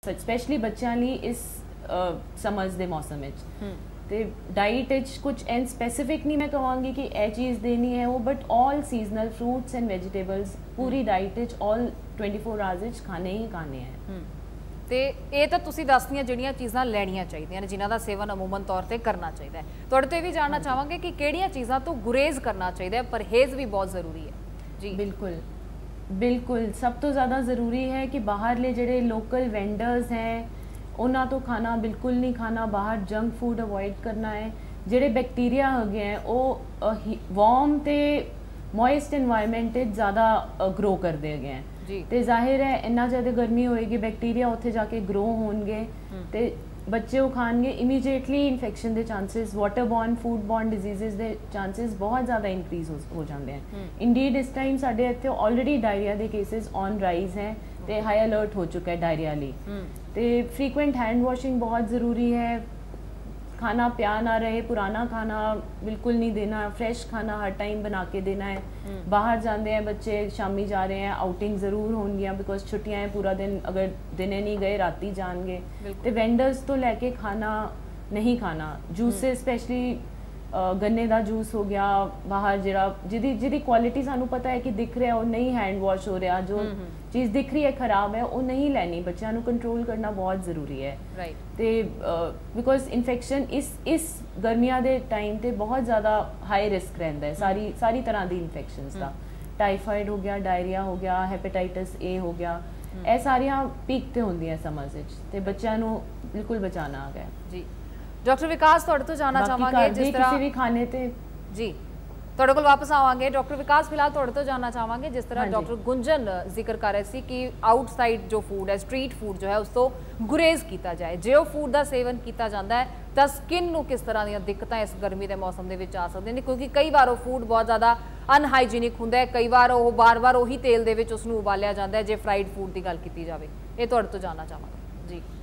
Specially ਬੱਚਿਆਂ ਲਈ ਇਸ ਸਮਰਸ ਦੇ ਮੌਸਮ ਵਿੱਚ ਤੇ ਡਾਈਟ ਵਿੱਚ ਕੁਝ ਐਨ ਸਪੈਸਿਫਿਕ ਨਹੀਂ ਮੈਂ ਕਹਾਂਗੀ ਕਿ ਇਹ ਚੀਜ਼ ਦੇਣੀ ਹੈ ਉਹ, but all seasonal fruits and vegetables ਪੂਰੀ ਡਾਈਟ ਵਿੱਚ ਆਲ 24 ਆਵਰਸ ਵਿੱਚ ਖਾਣੇ ਹੀ ਖਾਣੇ ਹੈ। ਤੇ ਇਹ ਤਾਂ ਤੁਸੀਂ ਦੱਸਦੀਆਂ ਜਿਹੜੀਆਂ ਚੀਜ਼ਾਂ ਲੈਣੀਆਂ ਚਾਹੀਦੀਆਂ ਨੇ ਜਿਨ੍ਹਾਂ ਦਾ ਸੇਵਨ ਅਮੂਮਨ ਤੌਰ ਤੇ ਕਰਨਾ ਚਾਹੀਦਾ ਹੈ। ਤੁਹਾਡੇ ਤੋਂ ਇਹ ਵੀ ਜਾਣਨਾ ਚਾਹਾਂਗੇ ਕਿ ਕਿਹੜੀਆਂ ਚੀਜ਼ਾਂ ਤੋਂ ਗੁਰੇਜ਼ ਕਰਨਾ ਚਾਹੀਦਾ ਹੈ, ਪਰਹੇਜ਼ ਵੀ ਬਹੁਤ ਜ਼ਰੂਰੀ ਹੈ ਜੀ। ਬਿਲकुल बिल्कुल सब तो ज़्यादा ज़रूरी है कि बाहरले ਜਿਹੜੇ ਲੋਕਲ ਵੈਂਡਰਸ ਹੈ ਉਹਨਾਂ ਤੋਂ ਖਾਣਾ ਬਿਲਕੁਲ ਨਹੀਂ ਖਾਣਾ, ਬਾਹਰ ਜੰਕ ਫੂਡ ਅਵੋਇਡ ਕਰਨਾ ਹੈ। ਜਿਹੜੇ ਬੈਕਟੀਰੀਆ ਹੈਗੇ ਹੈ ਉਹ ਵਾਰਮ ਤੇ ਮੋਇਸਟ এনवायरमेंट ਵਿੱਚ ਜ਼ਿਆਦਾ ਗਰੋ ਕਰਦੇ ਹੈਗੇ ਹੈ ਤੇ ਜ਼ਾਹਿਰ ਹੈ ਇੰਨਾ ਜ਼ਿਆਦਾ ਗਰਮੀ ਹੋਏਗੀ ਬੈਕਟੀਰੀਆ ਉੱਥੇ ਜਾ ਕੇ ਗਰੋ ਹੋਣਗੇ ਤੇ ਬੱਚੇ ਉਹ ਖਾਣਗੇ ਇਮੀਡੀਏਟਲੀ ਇਨਫੈਕਸ਼ਨ ਦੇ chances, waterborne food borne diseases ਦੇ ਚਾਂਸਸ ਬਹੁਤ ਜ਼ਿਆਦਾ ਇਨਕਰੀਜ਼ ਹੋ ਜਾਂਦੇ ਹਨ। ਇੰਡੀਡ ਇਸ ਟਾਈਮ ਸਾਡੇ ਇੱਥੇ ਆਲਰੇਡੀ ਡਾਇਰੀਆ ਦੇ ਕੇਸਿਸ ਔਨ ਰਾਈਜ਼ ਹੈ ਤੇ ਹਾਈ ਅਲਰਟ ਹੋ ਚੁੱਕਾ ਹੈ ਡਾਇਰੀਆ ਲਈ। ਤੇ ਫ੍ਰੀਕੁਐਂਟ हैंड वॉशिंग बहुत ज़रूरी है। खाना प्या ना रहे, पुराना खाना बिल्कुल नहीं देना, फ्रेश खाना हर टाइम बना के देना है। बाहर जाते हैं बच्चे, शामी जा रहे हैं, आउटिंग ज़रूर होंगी बिकॉज छुट्टियां हैं, पूरा दिन अगर दिने नहीं गए राती जाएंगे। तो वेंडर्स तो लैके खाना नहीं खाना, जूसेस स्पेशली गन्ने का जूस हो गया बाहर जरा जिहदी क्वालिटी सानू पता है कि दिख रहा है वो नहीं हैंड वॉश हो रहा, जो चीज़ दिख रही है खराब है वो नहीं लैनी। बच्चों को कंट्रोल करना बहुत ज़रूरी है तो बिकॉज इन्फेक्शन इस गर्मियां दे टाइम ते बहुत ज़्यादा हाई रिस्क रहिंदा है सारी तरह की इन्फेक्शनस का। टाइफाइड हो गया, डायरिया हो गया, हैपेटाइटिस ए हो गया, ये सारियां पीक ते होंदियां समर्स विच ते बच्चों को बिल्कुल बचाना आ गया जी। डॉक्टर विकास ਤੁਹਾਡੇ ਤੋਂ ਜਾਣਨਾ ਚਾਹਾਂਗੇ ਜਿਸ ਤਰ੍ਹਾਂ ਕਿਸੇ ਵੀ ਖਾਣੇ ਤੇ ਜੀ ਤੁਹਾਡੇ ਕੋਲ ਵਾਪਸ ਆਵਾਂਗੇ। ਡਾਕਟਰ ਵਿਕਾਸ ਫਿਲਹਾਲ ਤੁਹਾਡੇ ਤੋਂ ਜਾਣਨਾ ਚਾਹਾਂਗੇ ਜਿਸ ਤਰ੍ਹਾਂ ਡਾਕਟਰ ਗੁੰਜਨ ਜ਼ਿਕਰ ਕਰ ਰਹੇ ਸੀ ਕਿ ਆਊਟਸਾਈਡ ਜੋ ਫੂਡ ਹੈ, ਸਟਰੀਟ ਫੂਡ ਜੋ ਹੈ ਉਸ ਤੋਂ ਗੁਰੇਜ਼ ਕੀਤਾ ਜਾਏ। ਜੇ ਉਹ ਫੂਡ ਦਾ ਸੇਵਨ ਕੀਤਾ ਜਾਂਦਾ ਹੈ ਤਾਂ ਸਕਿਨ ਨੂੰ ਕਿਸ ਤਰ੍ਹਾਂ ਦੀਆਂ ਦਿੱਕਤਾਂ ਇਸ ਗਰਮੀ ਦੇ ਮੌਸਮ ਦੇ ਵਿੱਚ ਆ ਸਕਦੀਆਂ ਨੇ, ਕਿਉਂਕਿ ਕਈ ਵਾਰ ਉਹ ਫੂਡ ਬਹੁਤ ਜ਼ਿਆਦਾ ਅਨਹਾਈਜੀਨਿਕ ਹੁੰਦਾ ਹੈ, ਕਈ ਵਾਰ ਉਹ ਬਾਰ-ਬਾਰ ਉਹੀ ਤੇਲ ਦੇ ਵਿੱਚ ਉਸ ਨੂੰ ਉਬਾਲਿਆ ਜਾਂਦਾ ਹੈ। ਜੇ ਫਰਾਈਡ ਫੂਡ ਦੀ ਗੱਲ ਕੀਤੀ ਜਾਵੇ, ਇਹ ਤੁਹਾਡੇ ਤੋਂ ਜਾਣਨਾ ਚਾਹਾਂਗੇ ਜੀ।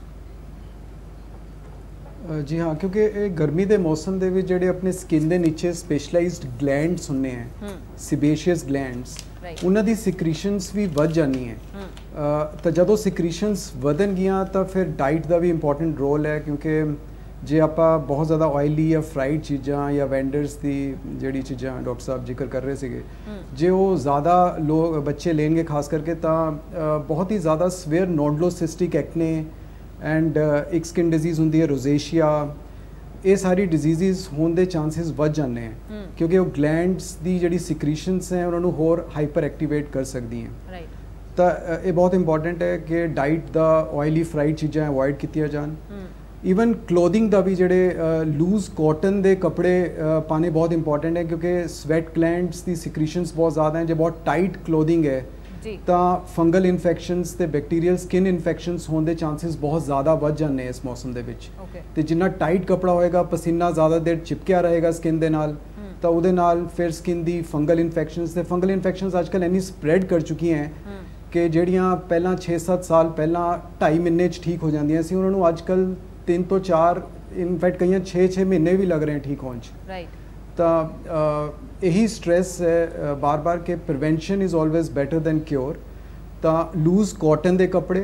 जी हाँ, क्योंकि गर्मी के मौसम के जोड़े अपने स्किन के नीचे स्पेशलाइज्ड ग्लैंड्स होंगे हैं, सिबेशियस ग्लैंड्स, उन्हों की सिक्रीशनस भी वध जानी है। तो जदों सिक्रीशनस वधनगियां तो फिर डाइट का भी इंपॉर्टेंट रोल है, क्योंकि जे आप बहुत ज़्यादा ऑयली या फ्राइड चीज़ा या वेंडर्स की जी चीज़ा डॉक्टर साहब जिक्र कर रहे थे, जे वो ज़्यादा लोग बच्चे लेंगे खास करके तो बहुत ही ज़्यादा सवेयर नोडलोसिस्टिक एक्ने एंड एक स्किन डिजीज़ होंगी है रोजेशिया, ये सारी डिजीज़ होने के चांसेस बढ़ जाते हैं क्योंकि वो ग्लैंड्स की जी सिक्रीशनस हैं उन्होंने होर हाइपर एक्टिवेट कर सकती हैं। तो ये बहुत इंपॉर्टेंट है कि डाइट का ऑयली फ्राइड चीज़ा अवॉइड की जान। ईवन क्लोथिंग का भी जोड़े लूज कॉटन के कपड़े पाने बहुत इंपॉर्टेंट है, क्योंकि स्वैट ग्लैंड्स की सिक्रीशनस बहुत ज़्यादा हैं। जो बहुत टाइट क्लोथिंग है तो फंगल इन्फेक्शनस ते बैक्टीरियल स्किन इन्फेक्शनस होने के चांसेस बहुत ज़्यादा बढ़ जाते हैं इस मौसम के विच। ते जिन्ना टाइट कपड़ा होएगा, पसीना ज़्यादा देर चिपकिया रहेगा स्किन दे नाल, तो उहदे नाल फिर स्किन दी फंगल इन्फेक्शनस आजकल इन्नी स्प्रैड कर चुकी हैं कि जिहड़ियां पहला 6-7 साल पहला 2.5 महीने ठीक हो जांदियां सी, उन्होंने अजकल 3 ਤੋਂ 4 इनफैक्ट कई 6-6 महीने भी लग रहे हैं ठीक होने। तो यही स्ट्रेस है बार बार के prevention is always better than cure. तो लूज कॉटन के कपड़े,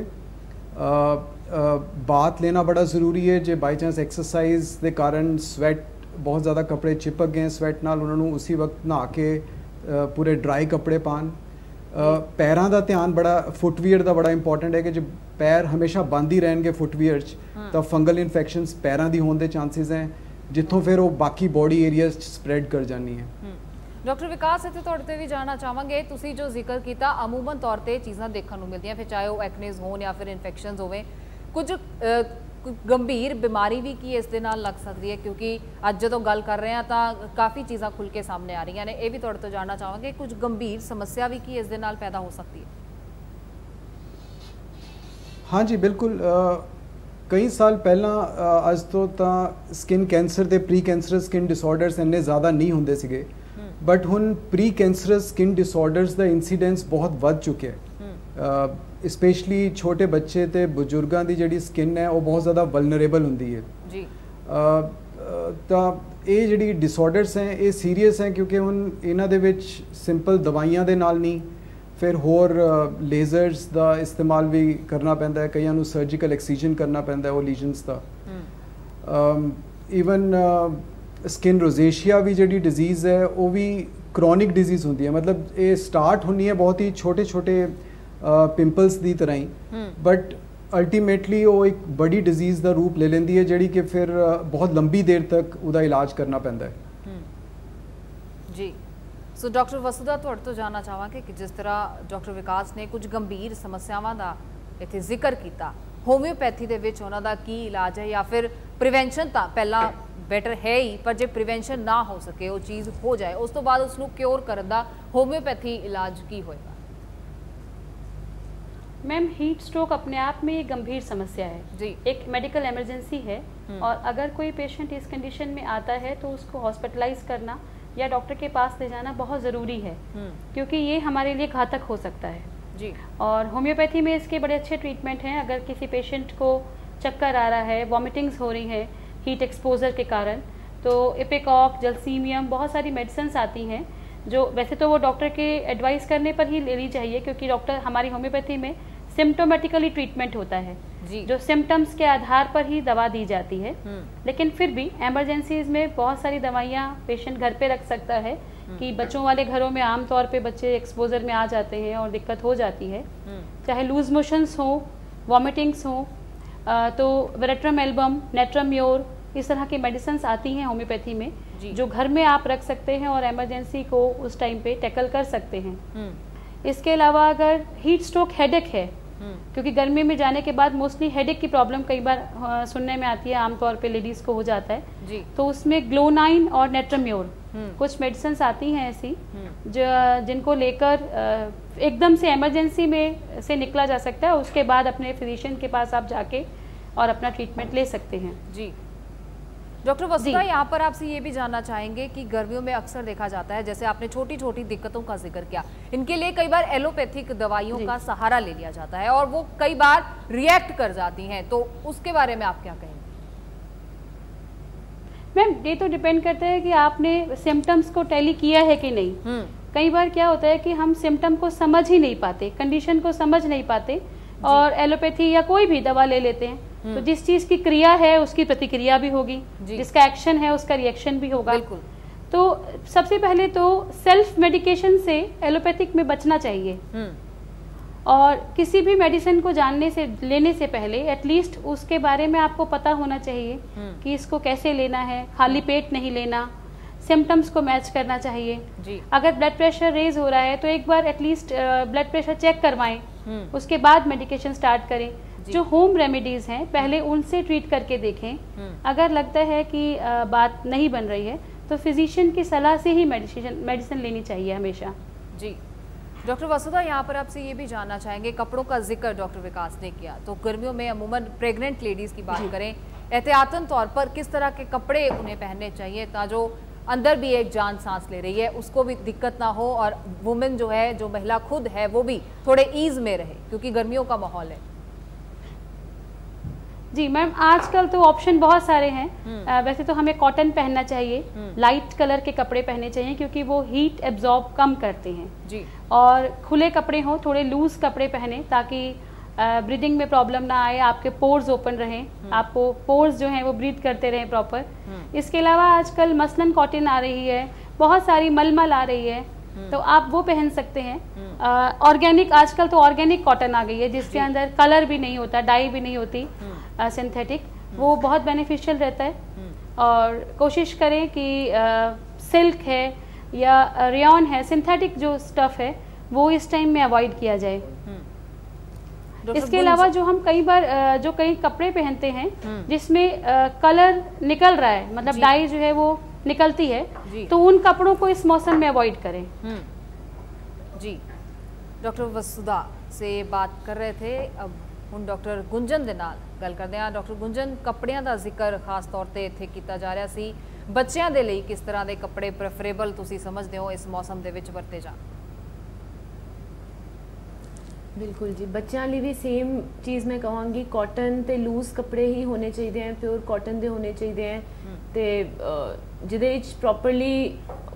बात लेना बड़ा ज़रूरी है। जो बाई चांस एक्सरसाइज के कारण स्वैट बहुत ज़्यादा कपड़े चिपक गए स्वैट नाल, उन्होंने उसी वक्त नहा के पूरे ड्राई कपड़े पान। पैरों का ध्यान बड़ा फुटवीयर का बड़ा इंपॉर्टेंट है कि जो पैर हमेशा बंद ही रहेंगे फुटवीयर तो फंगल इन्फेक्शनस पैरों की होने के चांसेस हैं, जितों फिर वो बाकी बॉडी एरियाज स्प्रैड कर जानी है। डॉक्टर विकास इत्थे तुहाडे ते भी जानना चाहांगे, तुसी जो जिक्र किया अमूमन तौर पर चीज़ां देखने को मिलदियां, फिर चाहे वो एक्नेज होण या फिर इन्फेक्शनस होवे, कुछ गंभीर बीमारी भी की इस दे नाल लग सकती है, क्योंकि अज जो गल कर रहे हैं तो काफ़ी चीज़ां खुल के सामने आ रही ने, ये भी तुहाडे तो जानना चाहांगे कुछ गंभीर समस्या भी की इस दे नाल पैदा हो सकती है। हाँ जी बिल्कुल, कई साल पहला अज तो स्किन कैंसर के प्री कैंसरस स्किन डिसऑर्डर्स इन्ने ज़्यादा नहीं होंदे सीगे, बट हुण प्री कैंसरस स्किन डिसऑर्डर्स का इंसीडेंस बहुत बढ़ चुके हैं। स्पेशली छोटे बच्चे ते बजुर्गों की जी स्किन है वो बहुत ज़्यादा वलनरेबल होंदी है जी। तो ये जी डिसऑर्डर्स हैं ये सीरीयस हैं, क्योंकि हुण इन्हां दे विच सिंपल दवाइयां दे नाल नहीं फिर होर लेजर्स ਦਾ ਇਸਤੇਮਾਲ ਵੀ ਕਰਨਾ ਪੈਂਦਾ ਹੈ, ਕਈਆਂ ਨੂੰ ਸਰਜੀਕਲ ਐਕਸੀਜਨ ਕਰਨਾ ਪੈਂਦਾ ਹੈ ਉਹ ਲੀਜਨਸ ਦਾ। ਈਵਨ ਸਕਿਨ ਰੋਜ਼ੇਸ਼ੀਆ ਵੀ ਜਿਹੜੀ ਡਿਜ਼ੀਜ਼ ਹੈ ਉਹ ਵੀ ਕ੍ਰੋਨਿਕ ਡਿਜ਼ੀਜ਼ ਹੁੰਦੀ ਹੈ, ਮਤਲਬ ਇਹ ਸਟਾਰਟ ਹੁੰਦੀ ਹੈ ਬਹੁਤ ਹੀ ਛੋਟੇ ਛੋਟੇ ਪਿੰਪਲਸ ਦੀ ਤਰ੍ਹਾਂ ਹੀ, ਬਟ ਅਲਟੀਮੇਟਲੀ ਉਹ ਇੱਕ ਬੜੀ ਡਿਜ਼ੀਜ਼ ਦਾ ਰੂਪ ਲੈ ਲੈਂਦੀ ਹੈ ਜਿਹੜੀ ਕਿ ਫਿਰ ਬਹੁਤ ਲੰਬੀ ਦੇਰ ਤੱਕ ਉਹਦਾ ਇਲਾਜ ਕਰਨਾ ਪੈਂਦਾ ਹੈ। ਜੀ ਸੋ ਡਾਕਟਰ ਵਸੂਧਾ ਤੁਹਾਡੇ ਤੋਂ ਜਾਣਨਾ ਚਾਹਾਂਗੇ ਕਿ ਜਿਸ ਤਰ੍ਹਾਂ ਡਾਕਟਰ ਵਿਕਾਸ ਨੇ ਕੁਝ ਗੰਭੀਰ ਸਮੱਸਿਆਵਾਂ ਦਾ ਇੱਥੇ ਜ਼ਿਕਰ ਕੀਤਾ, ਹੋਮਿਓਪੈਥੀ ਦੇ ਵਿੱਚ ਉਹਨਾਂ ਦਾ ਕੀ ਇਲਾਜ ਹੈ, ਜਾਂ ਫਿਰ ਪ੍ਰੀਵੈਂਸ਼ਨ ਤਾਂ ਪਹਿਲਾਂ ਬੈਟਰ ਹੈ ਹੀ, ਪਰ ਜੇ ਪ੍ਰੀਵੈਂਸ਼ਨ ਨਾ ਹੋ ਸਕੇ ਉਹ ਚੀਜ਼ ਹੋ ਜਾਏ ਉਸ ਤੋਂ ਬਾਅਦ ਉਸ ਨੂੰ ਕਿਉਰ ਕਰਨ ਦਾ ਹੋਮਿਓਪੈਥੀ ਇਲਾਜ ਕੀ ਹੋਏਗਾ? मैम हीट स्ट्रोक अपने आप में एक गंभीर समस्या है जी, एक मेडिकल इमरजेंसी है, और अगर कोई पेशेंट इस कंडीशन में आता है तो उसको हॉस्पिटलाइज करना या डॉक्टर के पास ले जाना बहुत ज़रूरी है, क्योंकि ये हमारे लिए घातक हो सकता है जी। और होम्योपैथी में इसके बड़े अच्छे ट्रीटमेंट हैं। अगर किसी पेशेंट को चक्कर आ रहा है, वॉमिटिंग्स हो रही है हीट एक्सपोजर के कारण, तो इपिकॉक, जलसीमियम, बहुत सारी मेडिसिन आती हैं जो वैसे तो वो डॉक्टर के एडवाइस करने पर ही लेनी चाहिए, क्योंकि डॉक्टर हमारी होम्योपैथी में सिम्टोमेटिकली ट्रीटमेंट होता है जी, जो सिम्टम्स के आधार पर ही दवा दी जाती है। लेकिन फिर भी एमरजेंसीज में बहुत सारी दवाइयाँ पेशेंट घर पे रख सकता है, कि बच्चों वाले घरों में आमतौर पे बच्चे एक्सपोजर में आ जाते हैं और दिक्कत हो जाती है, चाहे लूज मोशंस हो, वॉमिटिंग्स हो, तो वेरेट्रम एल्बम, नेट्रम्योर, इस तरह की मेडिसिन आती हैं होम्योपैथी में जो घर में आप रख सकते हैं और एमरजेंसी को उस टाइम पे टैकल कर सकते हैं। इसके अलावा अगर हीट स्ट्रोक हेडेक है, क्योंकि गर्मी में जाने के बाद मोस्टली हेडेक की प्रॉब्लम कई बार सुनने में आती है, आमतौर पे लेडीज़ को हो जाता है जी, तो उसमें ग्लोनाइन और नेट्रम्योर कुछ मेडिसिन आती हैं ऐसी जो जिनको लेकर एकदम से एमरजेंसी में से निकला जा सकता है, उसके बाद अपने फिजिशियन के पास आप जाके और अपना ट्रीटमेंट ले सकते हैं। जी डॉक्टर वसुधा, यहाँ पर आपसे ये भी जानना चाहेंगे कि गर्मियों में अक्सर देखा जाता है, जैसे आपने छोटी छोटी दिक्कतों का जिक्र किया, इनके लिए कई बार एलोपैथिक दवाइयों का सहारा ले लिया जाता है और वो कई बार रिएक्ट कर जाती हैं, तो उसके बारे में आप क्या कहेंगे? मैम ये तो डिपेंड करता है कि आपने सिम्टम्स को टैली किया है कि नहीं। कई बार क्या होता है कि हम सिम्टम को समझ ही नहीं पाते, कंडीशन को समझ नहीं पाते और एलोपैथी या कोई भी दवा ले लेते हैं, तो जिस चीज की क्रिया है उसकी प्रतिक्रिया भी होगी, जिसका एक्शन है उसका रिएक्शन भी होगा। तो सबसे पहले तो सेल्फ मेडिकेशन से एलोपैथिक में बचना चाहिए, और किसी भी मेडिसिन को लेने से पहले एटलीस्ट उसके बारे में आपको पता होना चाहिए कि इसको कैसे लेना है, खाली पेट नहीं लेना, सिम्टम्स को मैच करना चाहिए जी। अगर ब्लड प्रेशर रेज हो रहा है तो एक बार एटलीस्ट ब्लड प्रेशर चेक करवाएं, उसके बाद मेडिकेशन स्टार्ट करें। जो होम रेमेडीज हैं पहले उनसे ट्रीट करके देखें, अगर लगता है कि बात नहीं बन रही है तो फिजिशियन की सलाह से ही मेडिसिन लेनी चाहिए हमेशा जी। डॉक्टर वसुधा, यहाँ पर आपसे ये भी जानना चाहेंगे, कपड़ों का जिक्र डॉक्टर विकास ने किया, तो गर्मियों में अमूमन प्रेग्नेंट लेडीज की बात करें, एहतियातन तौर पर किस तरह के कपड़े उन्हें पहनने चाहिए ताकि जो अंदर भी एक जान सांस ले रही है उसको भी दिक्कत ना हो और वुमेन जो है, जो महिला खुद है, वो भी थोड़े ईज में रहे, क्योंकि गर्मियों का माहौल है। जी मैम, आजकल तो ऑप्शन बहुत सारे हैं। वैसे तो हमें कॉटन पहनना चाहिए, लाइट कलर के कपड़े पहनने चाहिए क्योंकि वो हीट एब्जॉर्ब कम करते हैं जी। और खुले कपड़े हों, थोड़े लूज कपड़े पहने ताकि ब्रीदिंग में प्रॉब्लम ना आए, आपके पोर्स ओपन रहें, आपको पोर्स जो हैं वो ब्रीथ करते रहें प्रॉपर। इसके अलावा आजकल मसलन कॉटन आ रही है, बहुत सारी मलमल आ रही है, तो आप वो पहन सकते हैं। ऑर्गेनिक, आजकल तो ऑर्गेनिक कॉटन आ गई है जिसके अंदर कलर भी नहीं होता, डाई भी नहीं होती, सिंथेटिक, वो बहुत बेनिफिशियल रहता है। और कोशिश करें कि सिल्क है या रेयॉन है, सिंथेटिक जो स्टफ है वो इस टाइम में अवॉइड किया जाए। इसके अलावा जो हम कई बार जो कई कपड़े पहनते हैं जिसमें कलर निकल रहा है, मतलब डाई जो है वो निकलती है, तो उन कपड़ों को इस मौसम में अवॉइड करें जी। डॉक्टर वसुधा से बात कर रहे थे, अब ਹੁਣ ਡਾਕਟਰ ਗੁੰਜਨ ਦੇ ਨਾਲ ਗੱਲ ਕਰਦੇ ਹਾਂ। ਡਾਕਟਰ ਗੁੰਜਨ, ਕੱਪੜਿਆਂ ਦਾ ਜ਼ਿਕਰ ਖਾਸ ਤੌਰ ਤੇ ਇੱਥੇ ਕੀਤਾ ਜਾ ਰਿਹਾ ਸੀ, ਬੱਚਿਆਂ ਦੇ ਲਈ ਕਿਸ ਤਰ੍ਹਾਂ ਦੇ ਕੱਪੜੇ ਪ੍ਰੈਫਰੇਬਲ ਤੁਸੀਂ ਸਮਝਦੇ ਹੋ ਇਸ ਮੌਸਮ ਦੇ ਵਿੱਚ ਵਰਤੇ ਜਾਣ? ਬਿਲਕੁਲ ਜੀ, ਬੱਚਿਆਂ ਲਈ ਵੀ ਸੇਮ ਚੀਜ਼ ਮੈਂ ਕਹਾਂਗੀ, ਕਾਟਨ ਤੇ ਲੂਜ਼ ਕੱਪੜੇ ਹੀ ਹੋਣੇ ਚਾਹੀਦੇ ਹਨ, ਪਿਓਰ ਕਾਟਨ ਦੇ ਹੋਣੇ ਚਾਹੀਦੇ ਹਨ ਤੇ ਜਿਹਦੇ ਵਿੱਚ ਪ੍ਰੋਪਰਲੀ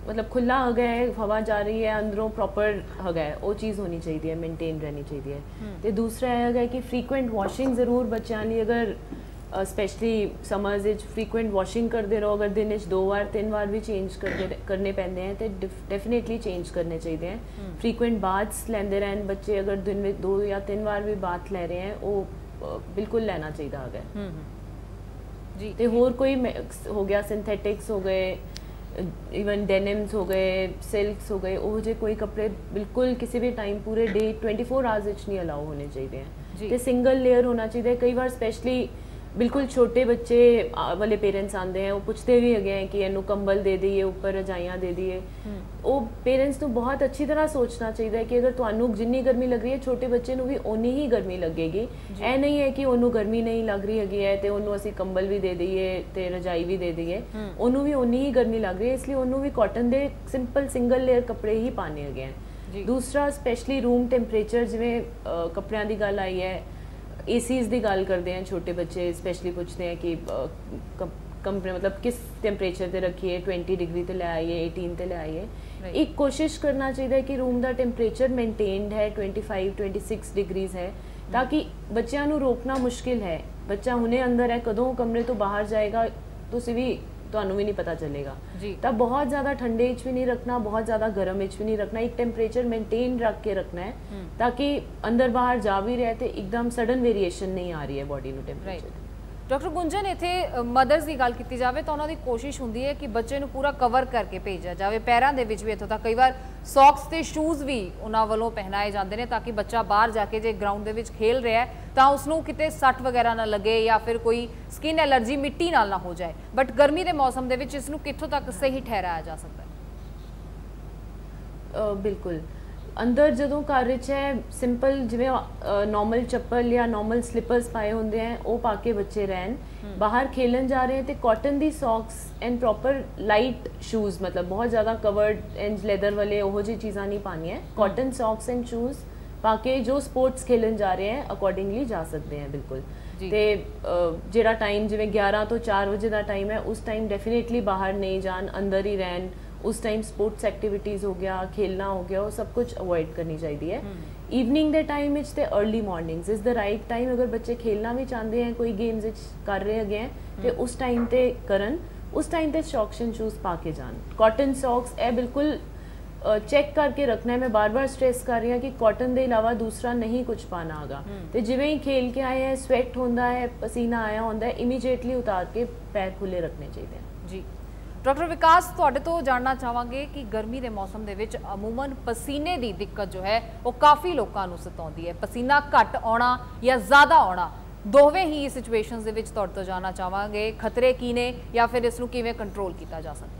मतलब खुला हैगा है, हवा जा रही है अंदरों प्रॉपर हैगा है, वो चीज़ होनी चाहिए, मेनटेन रहनी चाहिए। तो दूसरा हैगा कि फ्रीक्वेंट वॉशिंग ज़रूर बच्चों लिए, अगर स्पैशली समर्स विच फ्रीक्वेंट वॉशिंग करते रहो, अगर दिन 2 बार 3 बार भी चेंज करने पैंदे हैं तो डेफिनेटली चेंज करने चाहिए हैं। फ्रीक्वेंट बाथ्स लेंदे रहन बच्चे, अगर दिन में 2 या 3 बार भी बाथ ले रहे हैं वो बिल्कुल लेना चाहिए हैगा जी। तो होर कोई हो गया सिंथेटिक्स हो गए, इवन डेनिम्स हो गए, सिल्क्स हो गए, वो जो कोई कपड़े बिल्कुल किसी भी टाइम पूरे डे 24 आवर्स विच नहीं अलाउ होने चाहिए हैं। तो सिंगल लेयर होना चाहिए। कई बार स्पेशली बिल्कुल छोटे बच्चे वाले पेरेंट्स आते हैं, वो पूछते भी है कि इनू कंबल दे दईए, ऊपर रजाइयाँ दे दईए। वो पेरेंट्स को बहुत अच्छी तरह सोचना चाहिए कि अगर तुहानू जिन्नी गर्मी लग रही है छोटे बच्चे को भी उन्नी ही गर्मी लगेगी। ऐ नहीं है कि उन्होंने गर्मी नहीं लग रही है तो उन्होंने असी कंबल भी दे दईए तो रजाई भी दे दईए, उन्होंने भी उन्नी ही गर्मी लग रही है, इसलिए उन्होंने भी कॉटन के सिंपल सिंगल लेयर कपड़े ही पाने हैं। दूसरा स्पैशली रूम टैंपरेचर, जिमें कपड़ियां की गल आई है, एसीज़ की गल करते हैं, छोटे बच्चे स्पैशली पूछते हैं कि कंपनी मतलब किस टैंपरेचर ते रखिए, 20 डिग्री ते ले आइए, 18 ते ले आइए। एक कोशिश करना चाहिए कि रूम का टैंपरेचर मेनटेन्ड है, 25-26 डिग्रीज है, ताकि बच्चों को रोकना मुश्किल है। बच्चा हुने अंदर है, कदों कमरे तो बाहर जाएगा तुसी भी ਤੁਹਾਨੂੰ भी नहीं पता चलेगा। तब बहुत ज़्यादा ठंडे भी नहीं रखना, बहुत ज़्यादा गर्म भी नहीं रखना, एक टेम्परेचर मेंटेन रख के रखना है ताकि अंदर बाहर जा भी रहे तो एकदम सडन वेरीएशन नहीं आ रही है बॉडी में टेम्परेचर। डॉक्टर गुंजन, इत्थे मदर्स की गल की जाए तो उन्होंने कोशिश होंदी है कि बच्चे को पूरा कवर करके भेजा जाए, पैरों के भी इत्थों तक कई बार सॉक्स ते शूज़ भी उन्होंने वालों पहनाए जाते हैं ताकि बच्चा बाहर जाके जो ग्राउंड के खेल रहा है तो उसनों किते सट वगैरह ना लगे या फिर कोई स्किन एलर्जी मिट्टी नाल ना हो जाए, बट गर्मी के मौसम के इसनों कित्थों तक सही ठहराया जा सकता है? बिल्कुल, अंदर जो घर है सिंपल जिवें नॉर्मल चप्पल या नॉर्मल स्लीपर्स पाए होंगे हैं वो पा के बच्चे रहन, बाहर खेलन जा रहे हैं तो कॉटन दी socks and proper light shoes, मतलब बहुत ज़्यादा कवर्ड एंड लैदर वाले वो जी चीज़ा नहीं पानी है, कॉटन सॉक्स एंड शूज़ पा के जो स्पोर्ट्स खेलन जा रहे हैं अकॉर्डिंगली जा सकते हैं। बिल्कुल, तो जिहड़ा टाइम जिवें 11 तो 4 बजे का टाइम है उस टाइम डेफिनेटली बाहर नहीं जान, अंदर ही रहन। उस टाइम स्पोर्ट्स एक्टिविटीज़ हो गया, खेलना हो गया, वो सब कुछ अवॉइड करनी चाहिए। इवनिंग के टाइम विच ते early mornings is the right time. अगर बच्चे खेलना भी चाहते हैं, कोई गेम्स कर रहे हैं तो उस टाइम ते करन, उस टाइम ते सॉक्स एंड शूज़ पा के जान। कॉटन सॉक्स ए बिल्कुल चेक करके रखना है। मैं बार बार स्ट्रेस कर रही हूँ कि कॉटन के अलावा दूसरा नहीं कुछ पाना होगा। तो जिवें ही खेल के आए हैं, स्वेट होता है, पसीना आया होता है, इमीजिएटली उतार के पैर खुले रखने चाहिए जी। डॉक्टर विकास, तुहाडे तो जानना चाहांगे कि गर्मी के मौसम के विच अमूमन पसीने की दिक्कत जो है वो काफ़ी लोगों को सताउंदी है। पसीना घट आना या ज़्यादा आना, दोवें ही सिचुएशनस दे विच तुहाडे तो जानना चाहांगे खतरे की ने या फिर इसनूं किवें कंट्रोल किया जा सकता है?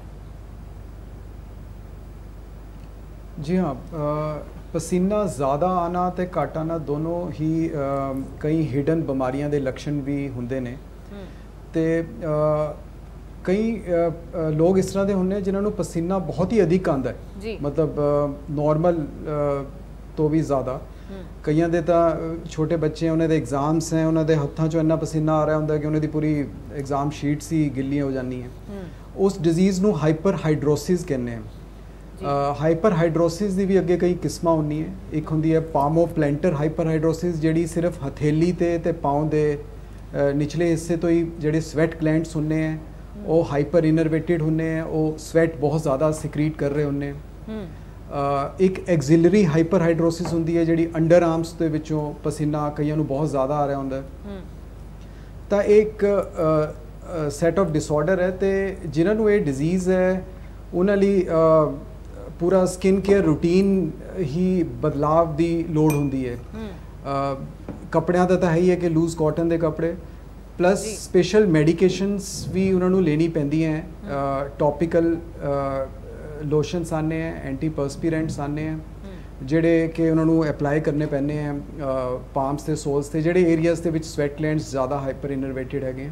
जी हाँ, पसीना ज़्यादा आना तो घट आना दोनों ही कई हिडन बीमारियां दे लक्षण भी होंदे ने। ते कई लोग इस तरह के होंगे जिन्होंने पसीना बहुत ही अधिक आता है, मतलब नॉर्मल तो भी ज़्यादा। कईयां दे तां छोटे बच्चे हैं, उन्होंने एग्जाम्स हैं, उन्होंने हत्थों चो इन्ना पसीना आ रहा होंगे कि उन्होंने पूरी एग्जाम शीट्स ही गिल्लियां हो जानी हैं। उस डिजीज़ नूं हाइपर हाइड्रोसिस कहने हैं। हाइपर हाइड्रोसिस की भी अगे कई किस्म होनी है। एक होंदी है पामोप्लेंटर हाइपर हाइड्रोसिस, जिहड़ी सिर्फ हथेली ते पाँव के निचले हिस्से तो ही जिहड़े स्वेट ग्लैंड्स होंगे हैं वो हाइपर इनरवेटेड होंगे हैं, वो स्वेट बहुत ज़्यादा सिक्रीट कर रहे होंगे। एक एक्सिलरी हाइपर हाइड्रोसिस होंदी है जिहड़ी अंडर आर्म्स के विचों पसीना कईयां नूं बहुत ज़्यादा आ रहा होंदा है। तो एक सैट ऑफ डिसऑर्डर है, तो जिन्हां नूं ये डिजीज़ है उन्हां लई पूरा स्किन केयर रूटीन ही बदलाव की लोड़ होंदी है। कपड़ियां दा तां है ही है कि लूज कॉटन के कपड़े प्लस स्पेशल मैडिकेशंस भी उन्होंने लेनी पैंदी हैं। टॉपिकल लोशनस आने हैं, एंटी पर्सपीरेंट्स आने हैं जिहड़े कि उन्होंने अप्लाई करने पैने हैं पाम्स ते सोल्स ते जिहड़े एरियाज दे विच स्वेट ग्लैंड्स ज़्यादा हाइपर इनरवेटेड है।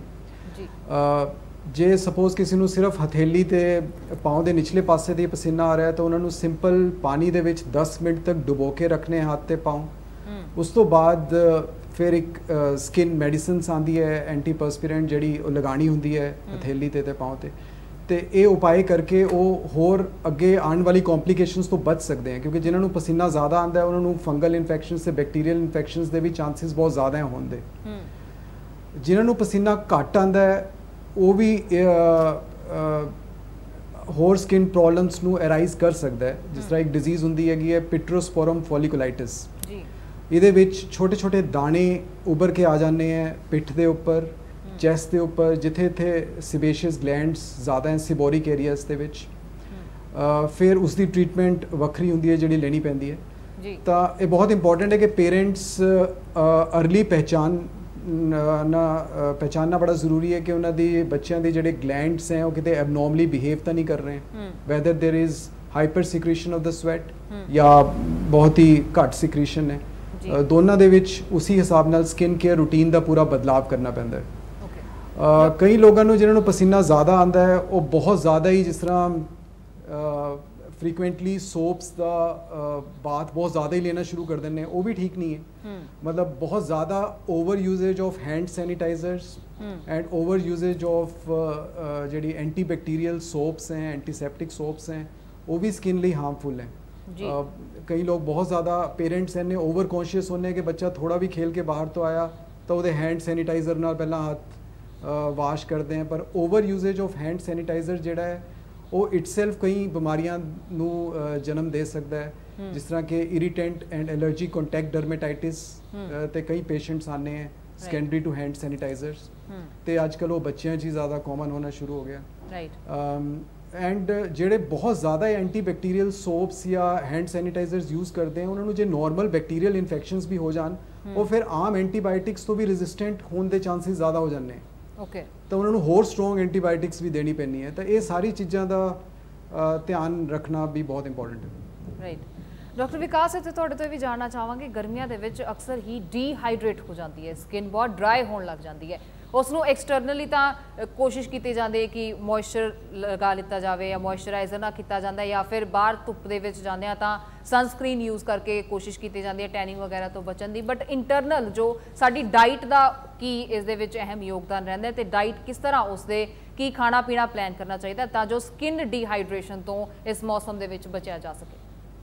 जे सपोज किसी नूं सिर्फ हथेली ते पाँव के निचले पासे ते पसीना आ रहा है तो उन्होंने सिंपल पानी दे विच 10 मिनट तक डुबो के रखने हाथ ते पाँव। उस तो बाद फिर एक स्किन मेडिसिन आती है एंटी पर्सपीरेंट जिहड़ी लगानी होंदी है हथेली ते पाँव ते। ਤੇ ਇਹ ਉਪਾਅ ਕਰਕੇ ਉਹ ਹੋਰ ਅੱਗੇ ਆਉਣ ਵਾਲੀ ਕੰਪਲਿਕੇਸ਼ਨਸ ਤੋਂ ਬਚ ਸਕਦੇ ਹਨ, ਕਿਉਂਕਿ ਜਿਨ੍ਹਾਂ ਨੂੰ ਪਸੀਨਾ ਜ਼ਿਆਦਾ ਆਉਂਦਾ ਹੈ ਉਹਨਾਂ ਨੂੰ ਫੰਗਲ ਇਨਫੈਕਸ਼ਨਸ ਤੇ ਬੈਕਟੀਰੀਅਲ ਇਨਫੈਕਸ਼ਨਸ ਦੇ ਵੀ ਚਾਂਸਸ ਬਹੁਤ ਜ਼ਿਆਦਾ ਹੈ ਹੋਣ ਦੇ। ਜਿਨ੍ਹਾਂ ਨੂੰ ਪਸੀਨਾ ਘੱਟ ਆਉਂਦਾ ਹੈ ਉਹ ਵੀ ਹੋਰ ਸਕਿਨ ਪ੍ਰੋਬਲਮਸ ਨੂੰ ਅਰਾਈਜ਼ ਕਰ ਸਕਦਾ ਹੈ। ਜਿਸ ਤਰ੍ਹਾਂ ਇੱਕ ਡਿਜ਼ੀਜ਼ ਹੁੰਦੀ ਹੈਗੀ ਹੈ ਪਿਟਰੋਸਪੋਰਮ ਫੋਲੀਕੁਲਾਈਟਿਸ, ਇਹਦੇ ਵਿੱਚ ਛੋਟੇ ਛੋਟੇ ਦਾਣੇ ਉੱਭਰ ਕੇ ਆ ਜਾਂਦੇ ਹੈ ਪਿੱਠ ਦੇ ਉੱਪਰ, ਚੈਸਟ ਦੇ ਉੱਪਰ, ਜਿੱਥੇ ਇੱਥੇ ਸਿਬੇਸ਼ੀਅਸ ਗਲੈਂਡਸ ਜ਼ਿਆਦਾ ਹੈ ਸਿਬੋਰਿਕ ਏਰੀਆਜ਼ ਦੇ ਵਿੱਚ। ਫਿਰ ਉਸ ਦੀ ਟ੍ਰੀਟਮੈਂਟ ਵੱਖਰੀ ਹੁੰਦੀ ਹੈ ਜਿਹੜੀ ਲੈਣੀ ਪੈਂਦੀ ਹੈ ਜੀ। ਤਾਂ ਇਹ ਬਹੁਤ ਇੰਪੋਰਟੈਂਟ ਹੈ ਕਿ ਪੇਰੈਂਟਸ ਅਰਲੀ ਪਹਿਚਾਨਣਾ ਬੜਾ ਜ਼ਰੂਰੀ ਹੈ ਕਿ ਉਹਨਾਂ ਦੀ ਬੱਚਿਆਂ ਦੇ ਜਿਹੜੇ ਗਲੈਂਡਸ ਹੈ ਉਹ ਕਿਤੇ ਐਬਨੋਰਮਲੀ ਬਿਹੇਵ ਤਾਂ ਨਹੀਂ ਕਰ ਰਹੇ, whether there is hyper secretion of the sweat ਜਾਂ ਬਹੁਤ ਹੀ ਘੱਟ ਸਿਕ੍ਰੀਸ਼ਨ ਹੈ। ਦੋਨਾਂ ਦੇ ਵਿੱਚ ਉਸੇ ਹਿਸਾਬ ਨਾਲ ਸਕਿਨ ਕੇਅਰ ਰੂਟੀਨ ਦਾ ਪੂਰਾ ਬਦਲਾਵ ਕਰਨਾ ਪੈਂਦਾ ਹੈ। ਕਈ ਲੋਕਾਂ ਨੂੰ ਜਿਨ੍ਹਾਂ ਨੂੰ ਪਸੀਨਾ ਜ਼ਿਆਦਾ ਆਉਂਦਾ ਹੈ ਉਹ ਬਹੁਤ ਜ਼ਿਆਦਾ ਹੀ ਜਿਸ ਤਰ੍ਹਾਂ ਫ੍ਰੀਕੁਐਂਟਲੀ ਸੋਪਸ ਦਾ ਬਾਥ ਬਹੁਤ ਜ਼ਿਆਦਾ ਹੀ ਲੈਣਾ ਸ਼ੁਰੂ ਕਰ ਦਿੰਦੇ ਨੇ, ਉਹ ਵੀ ਠੀਕ ਨਹੀਂ ਹੈ। ਮਤਲਬ ਬਹੁਤ ਜ਼ਿਆਦਾ over usage of hand sanitisers and over usage of ਜਿਹੜੀ ਐਂਟੀ ਬੈਕਟੀਰੀਅਲ ਸੋਪਸ ਹੈ, ਐਂਟੀਸੈਪਟਿਕ ਸੋਪਸ ਹੈ, ਉਹ ਵੀ ਸਕਿਨ ਲਈ ਹਾਰਮਫੁਲ ਹੈ। ਕਈ ਲੋਕ ਬਹੁਤ ਜ਼ਿਆਦਾ ਪੇਰੈਂਟਸ ਨੇ ਓਵਰ ਕੌਨਸ਼ੀਅਸ ਹੁੰਦੇ ਕਿ ਬੱਚਾ ਥੋੜਾ ਵੀ ਖੇਲ ਕੇ ਬਾਹਰ ਤੋਂ ਆਇਆ ਤਾਂ ਉਹਦੇ ਹੈਂਡ ਸੈਨੀਟਾਈਜ਼ਰ ਨਾਲ ਪਹਿਲਾਂ ਹੱਥ ਵਾਸ਼ ਕਰਦੇ हैं, पर over usage of hand sanitiser ਜਿਹੜਾ ਹੈ ਉਹ ਇਟਸੈਲਫ ਕਈ ਬਿਮਾਰੀਆਂ ਨੂੰ ਜਨਮ ਦੇ ਸਕਦਾ ਹੈ, ਜਿਸ ਤਰ੍ਹਾਂ ਕਿ irritant and allergy contact dermatitis ਤੇ ਕਈ ਪੇਸ਼ੈਂਟਸ ਆਨੇ ਹੈ ਸੈਕੰਡਰੀ ਟੂ ਹੈਂਡ ਸੈਨੀਟਾਈਜ਼ਰਸ ਤੇ ਅੱਜ ਕੱਲ੍ਹ ਉਹ ਬੱਚਿਆਂ 'ਚ ਹੀ ਜ਼ਿਆਦਾ ਕਾਮਨ ਹੋਣਾ ਸ਼ੁਰੂ ਹੋ ਗਿਆ। ਐਂਡ ਜਿਹੜੇ ਬਹੁਤ ਜ਼ਿਆਦਾ ਐਂਟੀ ਬੈਕਟੀਰੀਅਲ ਸੋਪਸ ਜਾਂ ਹੈਂਡ ਸੈਨੀਟਾਈਜ਼ਰਸ ਯੂਜ਼ ਕਰਦੇ हैं ਉਹਨਾਂ ਨੂੰ ਜੇ ਨੋਰਮਲ ਬੈਕਟੀਰੀਅਲ ਇਨਫੈਕਸ਼ਨਸ ਵੀ ਹੋ ਜਾਣ ਉਹ ਫਿਰ ਆਮ ਐਂਟੀਬਾਇਓਟਿਕਸ ਤੋਂ ਵੀ ਰੈਜ਼ਿਸਟੈਂਟ ਹੋਣ ਦੇ ਚਾਂਸਸ ਜ਼ਿਆਦਾ ਹੋ ਜਾਂਦੇ हैं। ਤਾਂ ਉਹਨਾਂ ਨੂੰ ਹੋਰ ਸਟਰੋਂਗ ਐਂਟੀਬਾਇਓਟਿਕਸ ਵੀ ਦੇਣੀ ਪੈਣੀ ਹੈ। ਤਾਂ ਇਹ ਸਾਰੀ ਚੀਜ਼ਾਂ ਦਾ ਧਿਆਨ ਰੱਖਣਾ ਵੀ ਬਹੁਤ ਇੰਪੋਰਟੈਂਟ ਹੈ। ਰਾਈਟ ਡਾਕਟਰ ਵਿਕਾਸ, ਇੱਥੇ ਤੁਹਾਡੇ ਤੋਂ ਵੀ ਜਾਣਨਾ ਚਾਹਾਂਗੇ, ਗਰਮੀਆਂ ਦੇ ਵਿੱਚ ਅਕਸਰ ਹੀ ਡੀਹਾਈਡਰੇਟ ਹੋ ਜਾਂਦੀ ਹੈ, ਸਕਿਨ ਬਹੁਤ ਡਰਾਈ ਹੋਣ ਲੱਗ ਜਾਂਦੀ ਹੈ। ਉਸ ਨੂੰ ਐਕਸਟਰਨਲੀ ਤਾਂ ਕੋਸ਼ਿਸ਼ ਕੀਤੀ ਜਾਂਦੀ ਹੈ ਕਿ ਮੋਇਸਚਰ ਲਗਾ ਲਿੱਤਾ ਜਾਵੇ ਜਾਂ ਮੋਇਸਚਰਾਈਜ਼ਰ ਨਾਲ ਕੀਤਾ ਜਾਂਦਾ ਜਾਂ ਫਿਰ ਬਾਹਰ ਧੁੱਪ ਦੇ ਵਿੱਚ ਜਾਂਦੇ ਆ ਤਾਂ ਸਨਸਕ੍ਰੀਨ ਯੂਜ਼ ਕਰਕੇ ਕੋਸ਼ਿਸ਼ ਕੀਤੀ ਜਾਂਦੀ ਹੈ ਟੈਨਿੰਗ ਵਗੈਰਾ ਤੋਂ ਬਚਣ ਦੀ। ਬਟ ਇੰਟਰਨਲ ਜੋ ਸਾਡੀ ਡਾਈਟ ਦਾ ਕੀ ਇਸ ਦੇ ਵਿੱਚ ਅਹਿਮ ਯੋਗਦਾਨ ਰਹਿੰਦਾ ਹੈ ਤੇ ਡਾਈਟ ਕਿਸ ਤਰ੍ਹਾਂ ਉਸਦੇ ਕੀ ਖਾਣਾ ਪੀਣਾ ਪਲਾਨ ਕਰਨਾ ਚਾਹੀਦਾ ਤਾਂ ਜੋ ਸਕਿਨ ਡੀਹਾਈਡਰੇਸ਼ਨ ਤੋਂ ਇਸ ਮੌਸਮ ਦੇ ਵਿੱਚ ਬਚਿਆ ਜਾ ਸਕੇ?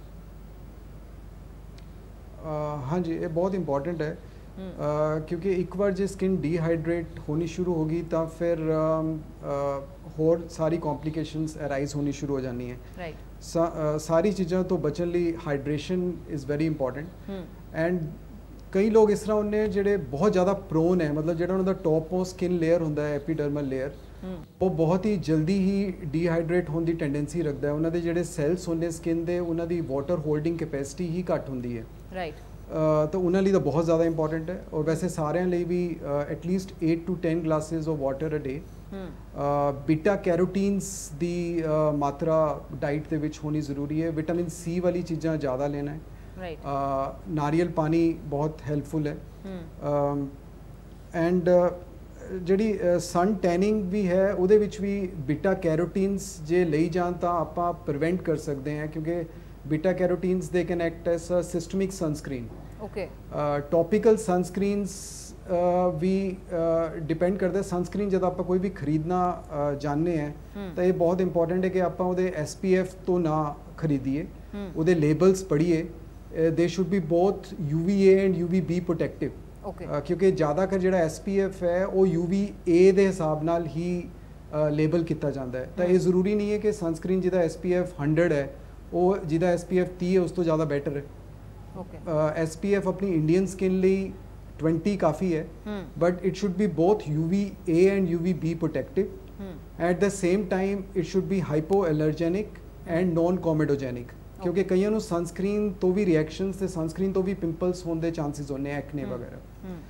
ਹਾਂਜੀ, ਇਹ ਬਹੁਤ ਇੰਪੋਰਟੈਂਟ ਹੈ ਕਿਉਂਕਿ ਇੱਕ ਵਾਰ ਜੇ ਸਕਿਨ ਡੀਹਾਈਡਰੇਟ ਹੋਣੀ ਸ਼ੁਰੂ ਹੋ ਗਈ ਤਾਂ ਫਿਰ ਹੋਰ ਸਾਰੀ ਕੰਪਲਿਕੇਸ਼ਨਸ ਅਰਾਈਜ਼ ਹੋਣੀ ਸ਼ੁਰੂ ਹੋ ਜਾਂਦੀ ਹੈ। ਸਾਰੀ ਚੀਜ਼ਾਂ ਤੋਂ ਬਚਣ ਲਈ hydration is very important. And ਕਈ ਲੋਕ ਇਸ ਤਰ੍ਹਾਂ ਹੁੰਦੇ ਜਿਹੜੇ ਬਹੁਤ ਜ਼ਿਆਦਾ ਪ੍ਰੋਨ ਹੈ, ਮਤਲਬ ਜਿਹੜਾ ਉਹਨਾਂ ਦਾ ਟੌਪ ਮੋਸਟ ਸਕਿਨ ਲੇਅਰ ਹੁੰਦਾ ਹੈ ਐਪੀਡਰਮਲ ਲੇਅਰ, ਉਹ ਬਹੁਤ ਹੀ ਜਲਦੀ ਹੀ ਡੀਹਾਈਡਰੇਟ ਹੋਣ ਦੀ ਟੈਂਡੈਂਸੀ ਰੱਖਦਾ ਹੈ। ਉਹਨਾਂ ਦੇ ਜਿਹੜੇ ਸੈਲਸ ਹੁੰਦੇ ਸਕਿਨ ਦੇ ਉਹਨਾਂ ਦੀ ਵਾਟਰ ਹੋਲਡਿੰਗ ਕੈਪੈਸਿਟੀ ਹੀ ਘੱਟ ਹੁੰਦੀ ਹੈ। ਤਾਂ ਉਹਨਾਂ ਲਈ ਤਾਂ ਬਹੁਤ ਜ਼ਿਆਦਾ ਇੰਪੋਰਟੈਂਟ ਹੈ। ਔਰ ਵੈਸੇ ਸਾਰਿਆਂ ਲਈ ਵੀ at least 8 to 10 glasses of water a day. Beta carotenes ਦੀ ਮਾਤਰਾ ਡਾਈਟ ਦੇ ਵਿੱਚ ਹੋਣੀ ਜ਼ਰੂਰੀ ਹੈ। ਵਿਟਾਮਿਨ ਸੀ ਵਾਲੀ ਚੀਜ਼ਾਂ ਜ਼ਿਆਦਾ ਲੈਣਾ ਹੈ। ਨਾਰੀਅਲ ਪਾਣੀ ਬਹੁਤ ਹੈਲਪਫੁਲ ਹੈ। ਐਂਡ ਜਿਹੜੀ ਸਨ ਟੈਨਿੰਗ ਵੀ ਹੈ ਉਹਦੇ ਵਿੱਚ ਵੀ ਬੀਟਾ ਕੈਰੋਟੀਨਸ ਜੇ ਲਈ ਜਾਣ ਤਾਂ ਆਪਾਂ ਪ੍ਰੀਵੈਂਟ ਕਰ ਸਕਦੇ ਹਾਂ, ਕਿਉਂਕਿ beta carotenes they can act as a systemic sunscreen. Topical sunscreens ਵੀ ਡਿਪੈਂਡ ਕਰਦਾ ਸਨਸਕ੍ਰੀਨ ਜਦੋਂ ਆਪਾਂ ਕੋਈ ਵੀ ਖਰੀਦਣਾ ਜਾਣਦੇ ਹਾਂ ਤਾਂ ਇਹ ਬਹੁਤ ਇੰਪੋਰਟੈਂਟ ਹੈ ਕਿ ਆਪਾਂ ਉਹਦੇ SPF ਤੋਂ ਨਾ ਖਰੀਦੀਏ, ਉਹਦੇ ਲੇਬਲਸ ਪੜ੍ਹੀਏ। They should be both UVA and UVB protective, ਕਿਉਂਕਿ ਜ਼ਿਆਦਾਤਰ ਜਿਹੜਾ SPF ਹੈ ਉਹ UVA ਦੇ ਹਿਸਾਬ ਨਾਲ ਹੀ ਲੇਬਲ ਕੀਤਾ ਜਾਂਦਾ ਹੈ। ਤਾਂ ਇਹ ਜ਼ਰੂਰੀ ਨਹੀਂ ਹੈ ਕਿ ਸਨਸਕ੍ਰੀਨ ਜਿਹਦਾ SPF 100 ਹੈ ਉਹ ਜਿਹਦਾ SPF 30 ਹੈ ਉਸ ਤੋਂ ਜ਼ਿਆਦਾ ਬੈਟਰ ਹੈ। SPF ਆਪਣੀ ਇੰਡੀਅਨ ਸਕਿਨ ਲਈ 20 ਕਾਫੀ ਹੈ, but it should be both UVA and UVB protective. At the same time it should be hypo allergenic and non comedogenic, ਕਿਉਂਕਿ ਕਈਆਂ ਨੂੰ ਸਨਸਕ੍ਰੀਨ ਤੋਂ ਵੀ ਰਿਐਕਸ਼ਨਸ ਤੇ ਸਨਸਕ੍ਰੀਨ ਤੋਂ ਵੀ ਪਿੰਪਲਸ ਹੋਣ ਦੇ ਚਾਂਸਸ ਹੁੰਦੇ ਐਕਨੇ ਵਗੈਰਾ।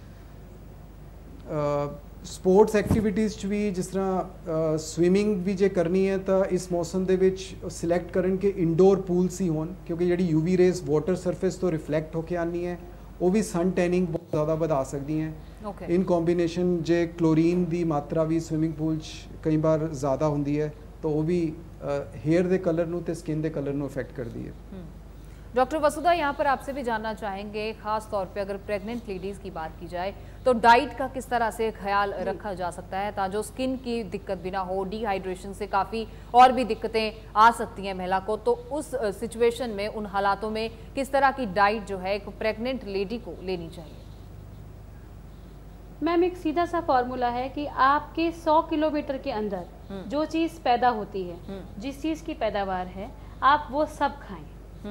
ਸਪੋਰਟਸ ਐਕਟੀਵਿਟੀਜ਼ 'ਚ ਵੀ ਜਿਸ ਤਰ੍ਹਾਂ ਸਵਿਮਿੰਗ ਵੀ ਜੇ ਕਰਨੀ ਹੈ ਤਾਂ ਇਸ ਮੌਸਮ ਦੇ ਵਿੱਚ ਸਿਲੈਕਟ ਕਰਨ ਕਿ ਇਨਡੋਰ ਪੂਲਸ ਹੀ ਹੋਣ, ਕਿਉਂਕਿ ਜਿਹੜੀ UV ਰੇਜ਼ ਵਾਟਰ ਸਰਫੇਸ ਤੋਂ ਰਿਫਲੈਕਟ ਹੋ ਕੇ ਆਉਣੀ ਹੈ ਉਹ ਵੀ ਸਨ ਟੈਨਿੰਗ ਬਹੁਤ ਜ਼ਿਆਦਾ ਵਧਾ ਸਕਦੀ ਹੈ। ਇਨ ਕੰਬੀਨੇਸ਼ਨ ਜੇ ਕਲੋਰੀਨ ਦੀ ਮਾਤਰਾ ਵੀ ਸਵਿਮਿੰਗ ਪੂਲ 'ਚ ਕਈ ਵਾਰ ਜ਼ਿਆਦਾ ਹੁੰਦੀ ਹੈ ਤਾਂ ਉਹ ਵੀ हेयर ਦੇ कलर ਨੂੰ ਤੇ स्किन ਦੇ कलर ਨੂੰ अफेक्ट करती है। डॉक्टर वसुधा, यहाँ पर आपसे भी जानना चाहेंगे, खास तौर पे अगर प्रेग्नेंट लेडीज़ की बात की जाए तो डाइट का किस तरह से ख्याल रखा जा सकता है ताकि स्किन की दिक्कत भी ना हो, डिहाइड्रेशन से काफ़ी और भी दिक्कतें आ सकती हैं महिला को, तो उस सिचुएशन में उन हालातों में किस तरह की डाइट जो है एक प्रेग्नेंट लेडी को लेनी चाहिए? मैम एक सीधा सा फॉर्मूला है कि आपके 100 किलोमीटर के अंदर जो चीज़ पैदा होती है, जिस चीज़ की पैदावार है, आप वो सब खाएं।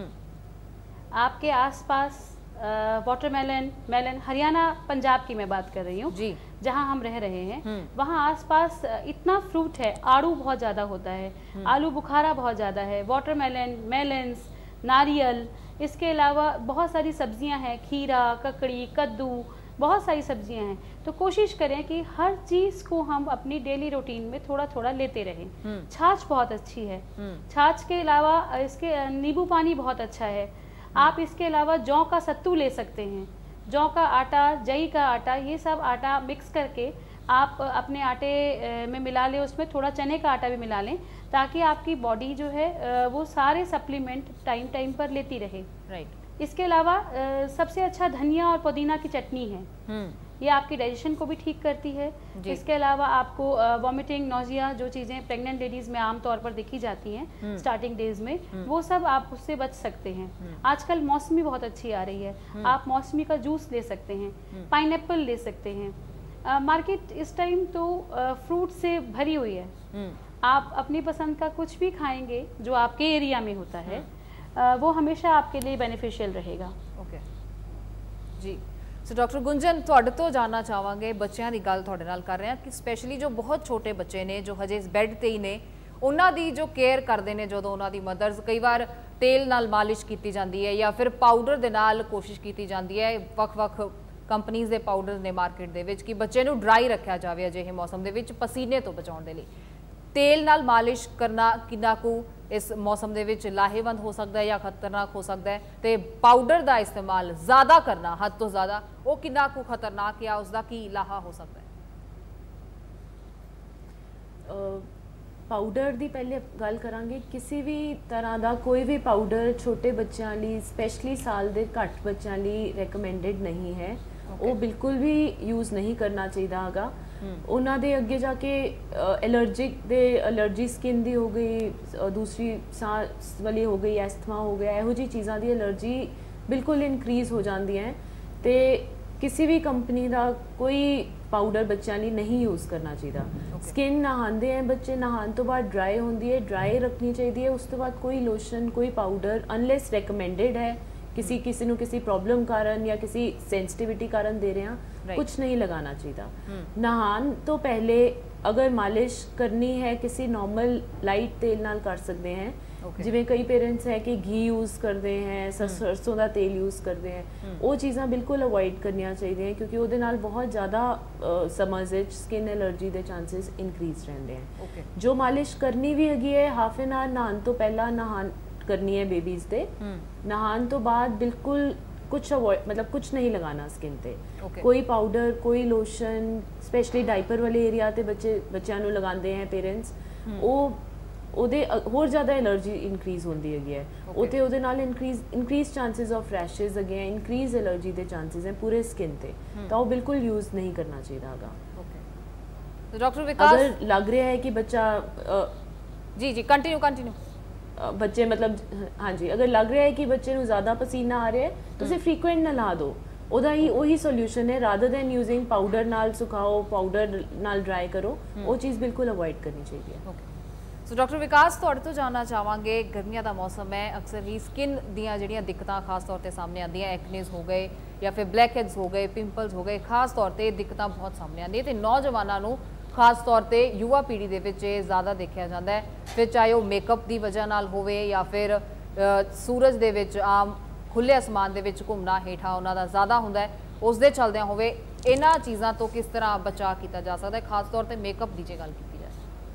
आपके आसपास वाटरमेलन, मेलन, हरियाणा पंजाब की मैं बात कर रही हूँ जी, जहाँ हम रह रहे हैं, वहाँ आसपास इतना फ्रूट है, आड़ू बहुत ज़्यादा होता है, आलू बुखारा बहुत ज़्यादा है, वाटरमेलन, मेलन्स, नारियल, इसके अलावा बहुत सारी सब्जियाँ हैं, खीरा, ककड़ी, कद्दू, बहुत सारी सब्जियां हैं। तो कोशिश करें कि हर चीज़ को हम अपनी डेली रूटीन में थोड़ा थोड़ा लेते रहें। छाछ बहुत अच्छी है, छाछ के अलावा इसके नींबू पानी बहुत अच्छा है। आप इसके अलावा जौ का सत्तू ले सकते हैं, जौ का आटा, जई का आटा, ये सब आटा मिक्स करके आप अपने आटे में मिला लें, उसमें थोड़ा चने का आटा भी मिला लें, ताकि आपकी बॉडी जो है वो सारे सप्लीमेंट टाइम टाइम पर लेती रहे। राइट। इसके अलावा सबसे अच्छा धनिया और पुदीना की चटनी है, ये आपकी डाइजेशन को भी ठीक करती है। इसके अलावा आपको वॉमिटिंग, नोजिया, जो चीज़ें प्रेग्नेंट लेडीज़ में आमतौर पर देखी जाती हैं स्टार्टिंग डेज में, वो सब आप उससे बच सकते हैं। आजकल मौसमी बहुत अच्छी आ रही है, आप मौसमी का जूस ले सकते हैं, पाइनएप्पल ले सकते हैं। मार्केट इस टाइम तो फ्रूट से भरी हुई है, आप अपनी पसंद का कुछ भी खाएंगे जो आपके एरिया में होता है, वो हमेशा आपके लिए बेनिफिशियल रहेगा। ओके जी। सो डॉक्टर गुंजन, ਤੁਹਾਡੇ ਤੋਂ ਜਾਨਣਾ ਚਾਹਾਂਗੇ, ਬੱਚਿਆਂ ਦੀ ਗੱਲ ਤੁਹਾਡੇ ਨਾਲ ਕਰ ਰਹੇ ਹਾਂ ਕਿ ਸਪੈਸ਼ਲੀ ਜੋ ਬਹੁਤ ਛੋਟੇ ਬੱਚੇ ਨੇ ਜੋ ਹਜੇ ਇਸ ਬੈੱਡ ਤੇ ਹੀ ਨੇ, ਉਹਨਾਂ ਦੀ ਜੋ ਕੇਅਰ ਕਰਦੇ ਨੇ ਜਦੋਂ ਉਹਨਾਂ ਦੀ ਮਦਰਸ, ਕਈ ਵਾਰ ਤੇਲ ਨਾਲ ਮਾਲਿਸ਼ ਕੀਤੀ ਜਾਂਦੀ ਹੈ ਜਾਂ ਫਿਰ ਪਾਊਡਰ ਦੇ ਨਾਲ ਕੋਸ਼ਿਸ਼ ਕੀਤੀ ਜਾਂਦੀ ਹੈ, ਵੱਖ-ਵੱਖ ਕੰਪਨੀਆਂ ਦੇ ਪਾਊਡਰ ਨੇ ਮਾਰਕੀਟ ਦੇ ਵਿੱਚ, ਕਿ ਬੱਚੇ ਨੂੰ ਡਰਾਈ ਰੱਖਿਆ ਜਾਵੇ ਅਜਿਹੇ ਮੌਸਮ ਦੇ ਵਿੱਚ ਪਸੀਨੇ ਤੋਂ ਬਚਾਉਣ ਦੇ ਲਈ। तेल नाल मालिश करना कितना को इस मौसम दे विच लाहेवंद हो सकता है या खतरनाक हो सकता है, ते पाउडर का इस्तेमाल ज़्यादा करना हद तो ज़्यादा वो कितना को खतरनाक या उसका की लाहा हो सकता है? पाउडर दी पहले गल करांगे, किसी भी तरह का कोई भी पाउडर छोटे बच्चों लिए, स्पेशली साल के घट बच्चों लिए रिकमेंडेड नहीं है। वो बिल्कुल भी यूज़ नहीं करना चाहिए हैगा। उन्होंने दे अगे जाके एलर्जी स्किन दी हो गई, दूसरी सांस वाली हो गई, एस्थमा हो गया, यहो जी चीज़ों की एलर्जी बिल्कुल इनक्रीज़ हो जाती हैं। तो किसी भी कंपनी का कोई पाउडर बच्चों लिए नहीं यूज़ करना चाहिए। स्किन नहाते हैं बच्चे, नहाने तो बाद ड्राई होती है, ड्राई रखनी चाहिए। उस तो बाद कोई लोशन, कोई पाउडर अनलेस रिकमेंडेड है, किसी प्रॉब्लम कारण या किसी सेंसिटिविटी कारण दे रहे हैं, कुछ नहीं लगाना चाहिए। नहान तो पहले अगर मालिश करनी है किसी नॉर्मल लाइट तेल नाल कर सकते हैं, जिवें कई पेरेंट्स है कि घी यूज़ करते हैं, सरसों का तेल यूज़ करते हैं, वो चीज़ां बिल्कुल अवॉइड करनियां चाहिए, क्योंकि उहदे नाल बहुत ज़्यादा समझ स्किन एलर्जी के चांसेस इनक्रीज रहते हैं। जो मालिश करनी भी हैगी है, हाफ एन आवर नहान तो पहला नहान करनी है बेबीज दे, नहान तो बाद बिल्कुल कुछ अवॉइड, मतलब कुछ नहीं लगाना स्किन पे। कोई पाउडर, कोई लोशन, स्पेशली डाइपर वाले एरिया ते बच्चों को लगाते हैं पेरेंट्स, ਉਹਦੇ ਹੋਰ ਜ਼ਿਆਦਾ एलर्जी इनक्रीज होती है। ਉਹਦੇ ਉਹਦੇ ਨਾਲ इनक्रीज चांसेस ऑफ रैशेज ਹੈਗੇ, इनक्रीज एलर्जी के चांसेस हैं पूरे स्किन पे, तो वो बिल्कुल यूज़ नहीं करना चाहिए हैगा। तो डॉक्टर विकास, अगर लग रहा है कि बच्चा जी कंटिन्यू बच्चे, मतलब हाँ जी, अगर लग रहा है कि बच्चे को ज़्यादा पसीना आ रहा है तो उसे फ्रीकुएंट नला दो, ਉਹਦਾ ਹੀ ਉਹੀ ਸੋल्यूशन है, रादर दैन यूजिंग पाउडर नाल सुखाओ, पाउडर नाल ड्राई करो, वो चीज़ बिल्कुल अवॉइड करनी चाहिए। सो डॉक्टर विकास, ਤੁਹਾਡੇ ਤੋਂ ਜਾਨਣਾ ਚਾਹਾਂਗੇ, गर्मियां का मौसम है, अक्सर ही स्किन ਦੀਆਂ ਜਿਹੜੀਆਂ ਦਿੱਕਤਾਂ ਖਾਸ ਤੌਰ ਤੇ ਸਾਹਮਣੇ ਆਉਂਦੀਆਂ, एक्नेस हो गए या फिर ब्लैक हेड्स हो गए, पिंपल्स हो गए, खास तौर ਤੇ ਦਿੱਕਤਾਂ ਬਹੁਤ ਸਾਹਮਣੇ ਆਉਂਦੀਆਂ ਤੇ ਨੌਜਵਾਨਾਂ ਨੂੰ खास तौर पे युवा पीढ़ी ਦੇ ਵਿੱਚ ਇਹ ਜ਼ਿਆਦਾ ਦੇਖਿਆ ਜਾਂਦਾ ਹੈ। ਫਿਰ ਚਾਹੇ ਉਹ ਮੇਕਅਪ ਦੀ ਵਜ੍ਹਾ ਨਾਲ ਹੋਵੇ ਜਾਂ ਫਿਰ ਸੂਰਜ ਦੇ ਵਿੱਚ ਆਮ ਖੁੱਲੇ ਅਸਮਾਨ ਦੇ ਵਿੱਚ ਘੁੰਮਣਾ ਹੇਠਾਂ ਉਹਨਾਂ ਦਾ ਜ਼ਿਆਦਾ ਹੁੰਦਾ ਹੈ, ਉਸ ਦੇ ਚਲਦਿਆਂ ਹੋਵੇ, ਇਹਨਾਂ ਚੀਜ਼ਾਂ ਤੋਂ ਕਿਸ ਤਰ੍ਹਾਂ ਬਚਾਅ ਕੀਤਾ ਜਾ ਸਕਦਾ ਹੈ, ਖਾਸ ਤੌਰ ਤੇ ਮੇਕਅਪ ਦੀ ਜੇ ਗੱਲ ਕੀਤੀ ਜਾਏ?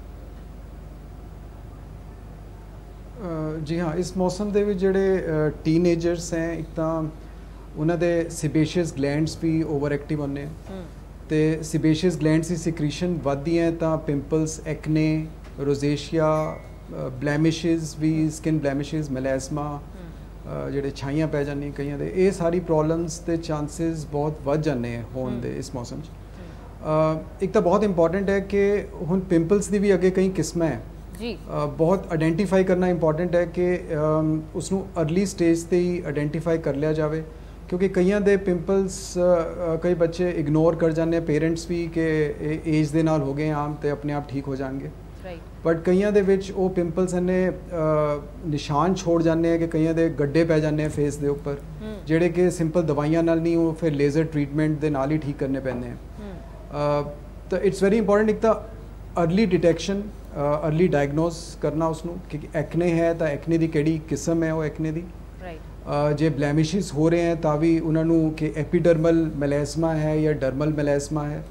जी हाँ, इस मौसम ਦੇ ਵਿੱਚ ਜਿਹੜੇ ਟੀਨੇਜਰਸ ਹੈ, ਇੱਕ ਤਾਂ ਉਹਨਾਂ ਦੇ ਸਿਬੇਸ਼ੀਅਸ ਗਲੈਂਡਸ ਵੀ ਓਵਰ ਐਕਟਿਵ ਹੁੰਦੇ ਆ, ਤੇ ਸਿਬੇਸ਼ੀਅਸ ਗਲੈਂਡਸ ਦੀ ਸਿਕ੍ਰੀਸ਼ਨ ਵੱਧਦੀ ਹੈ ਤਾਂ ਪਿੰਪਲਸ, ਐਕਨੇ, रोजेशिया, ब्लैमिशेस भी, स्किन ब्लैमिशेस, मेलास्मा, ਜਿਹੜੇ ਛਾਈਆਂ ਪੈ ਜਾਂਦੀਆਂ ਕਈਆਂ ਦੇ, ਇਹ ਸਾਰੀ ਪ੍ਰੋਬਲਮਸ ਦੇ ਚਾਂਸਸ ਬਹੁਤ ਵੱਧ ਜਾਂਦੇ ਆ ਹੋਣ ਦੇ ਇਸ ਮੌਸਮ 'ਚ। ਇੱਕ ਤਾਂ ਬਹੁਤ ਇੰਪੋਰਟੈਂਟ ਹੈ ਕਿ ਹੁਣ ਪਿੰਪਲਸ ਦੀ ਵੀ ਅੱਗੇ ਕਈ ਕਿਸਮਾਂ ਹੈ ਜੀ, ਬਹੁਤ ਆਇਡੈਂਟੀਫਾਈ ਕਰਨਾ ਇੰਪੋਰਟੈਂਟ ਹੈ ਕਿ ਉਸ ਨੂੰ ਅਰਲੀ ਸਟੇਜ 'ਤੇ ਹੀ ਆਇਡੈਂਟੀਫਾਈ ਕਰ ਲਿਆ ਜਾਵੇ, ਕਿਉਂਕਿ ਕਈਆਂ ਦੇ ਪਿੰਪਲਸ ਕਈ ਬੱਚੇ ਇਗਨੋਰ ਕਰ ਜਾਂਦੇ ਆ, ਪੇਰੈਂਟਸ ਵੀ ਕਿ ਏਜ ਦੇ ਨਾਲ ਹੋ ਗਏ ਆਮ ਤੇ ਆਪਣੇ ਆਪ ਠੀਕ ਹੋ ਜਾਣਗੇ, ਬਟ ਕਈਆਂ ਦੇ ਵਿੱਚ ਉਹ ਪਿੰਪਲਸ ਨੇ ਨਿਸ਼ਾਨ ਛੋੜ ਜਾਂਦੇ ਆ ਕਿ ਕਈਆਂ ਦੇ ਗੱਡੇ ਪੈ ਜਾਂਦੇ ਆ ਫੇਸ ਦੇ ਉੱਪਰ, ਜਿਹੜੇ ਕਿ ਸਿੰਪਲ ਦਵਾਈਆਂ ਨਾਲ ਨਹੀਂ, ਉਹ ਫਿਰ ਲੇਜ਼ਰ ਟ੍ਰੀਟਮੈਂਟ ਦੇ ਨਾਲ ਹੀ ਠੀਕ ਕਰਨੇ ਪੈਂਦੇ ਆ। ਤਾਂ ਇਟਸ ਵੈਰੀ ਇੰਪੋਰਟੈਂਟ ਇੱਕ ਤਾਂ अर्ली डिटेक्शन, अर्ली डायग्नोस करना उसनों कि एक्ने है तो एक्ने दी केड़ी किस्म है वो एक्ने दी, जे ब्लैमिशिस हो रहे हैं ਤਾਂ ਵੀ ਉਹਨਾਂ ਨੂੰ कि एपिडर्मल मैलेस्मा है या डर्मल मैलेस्मा है।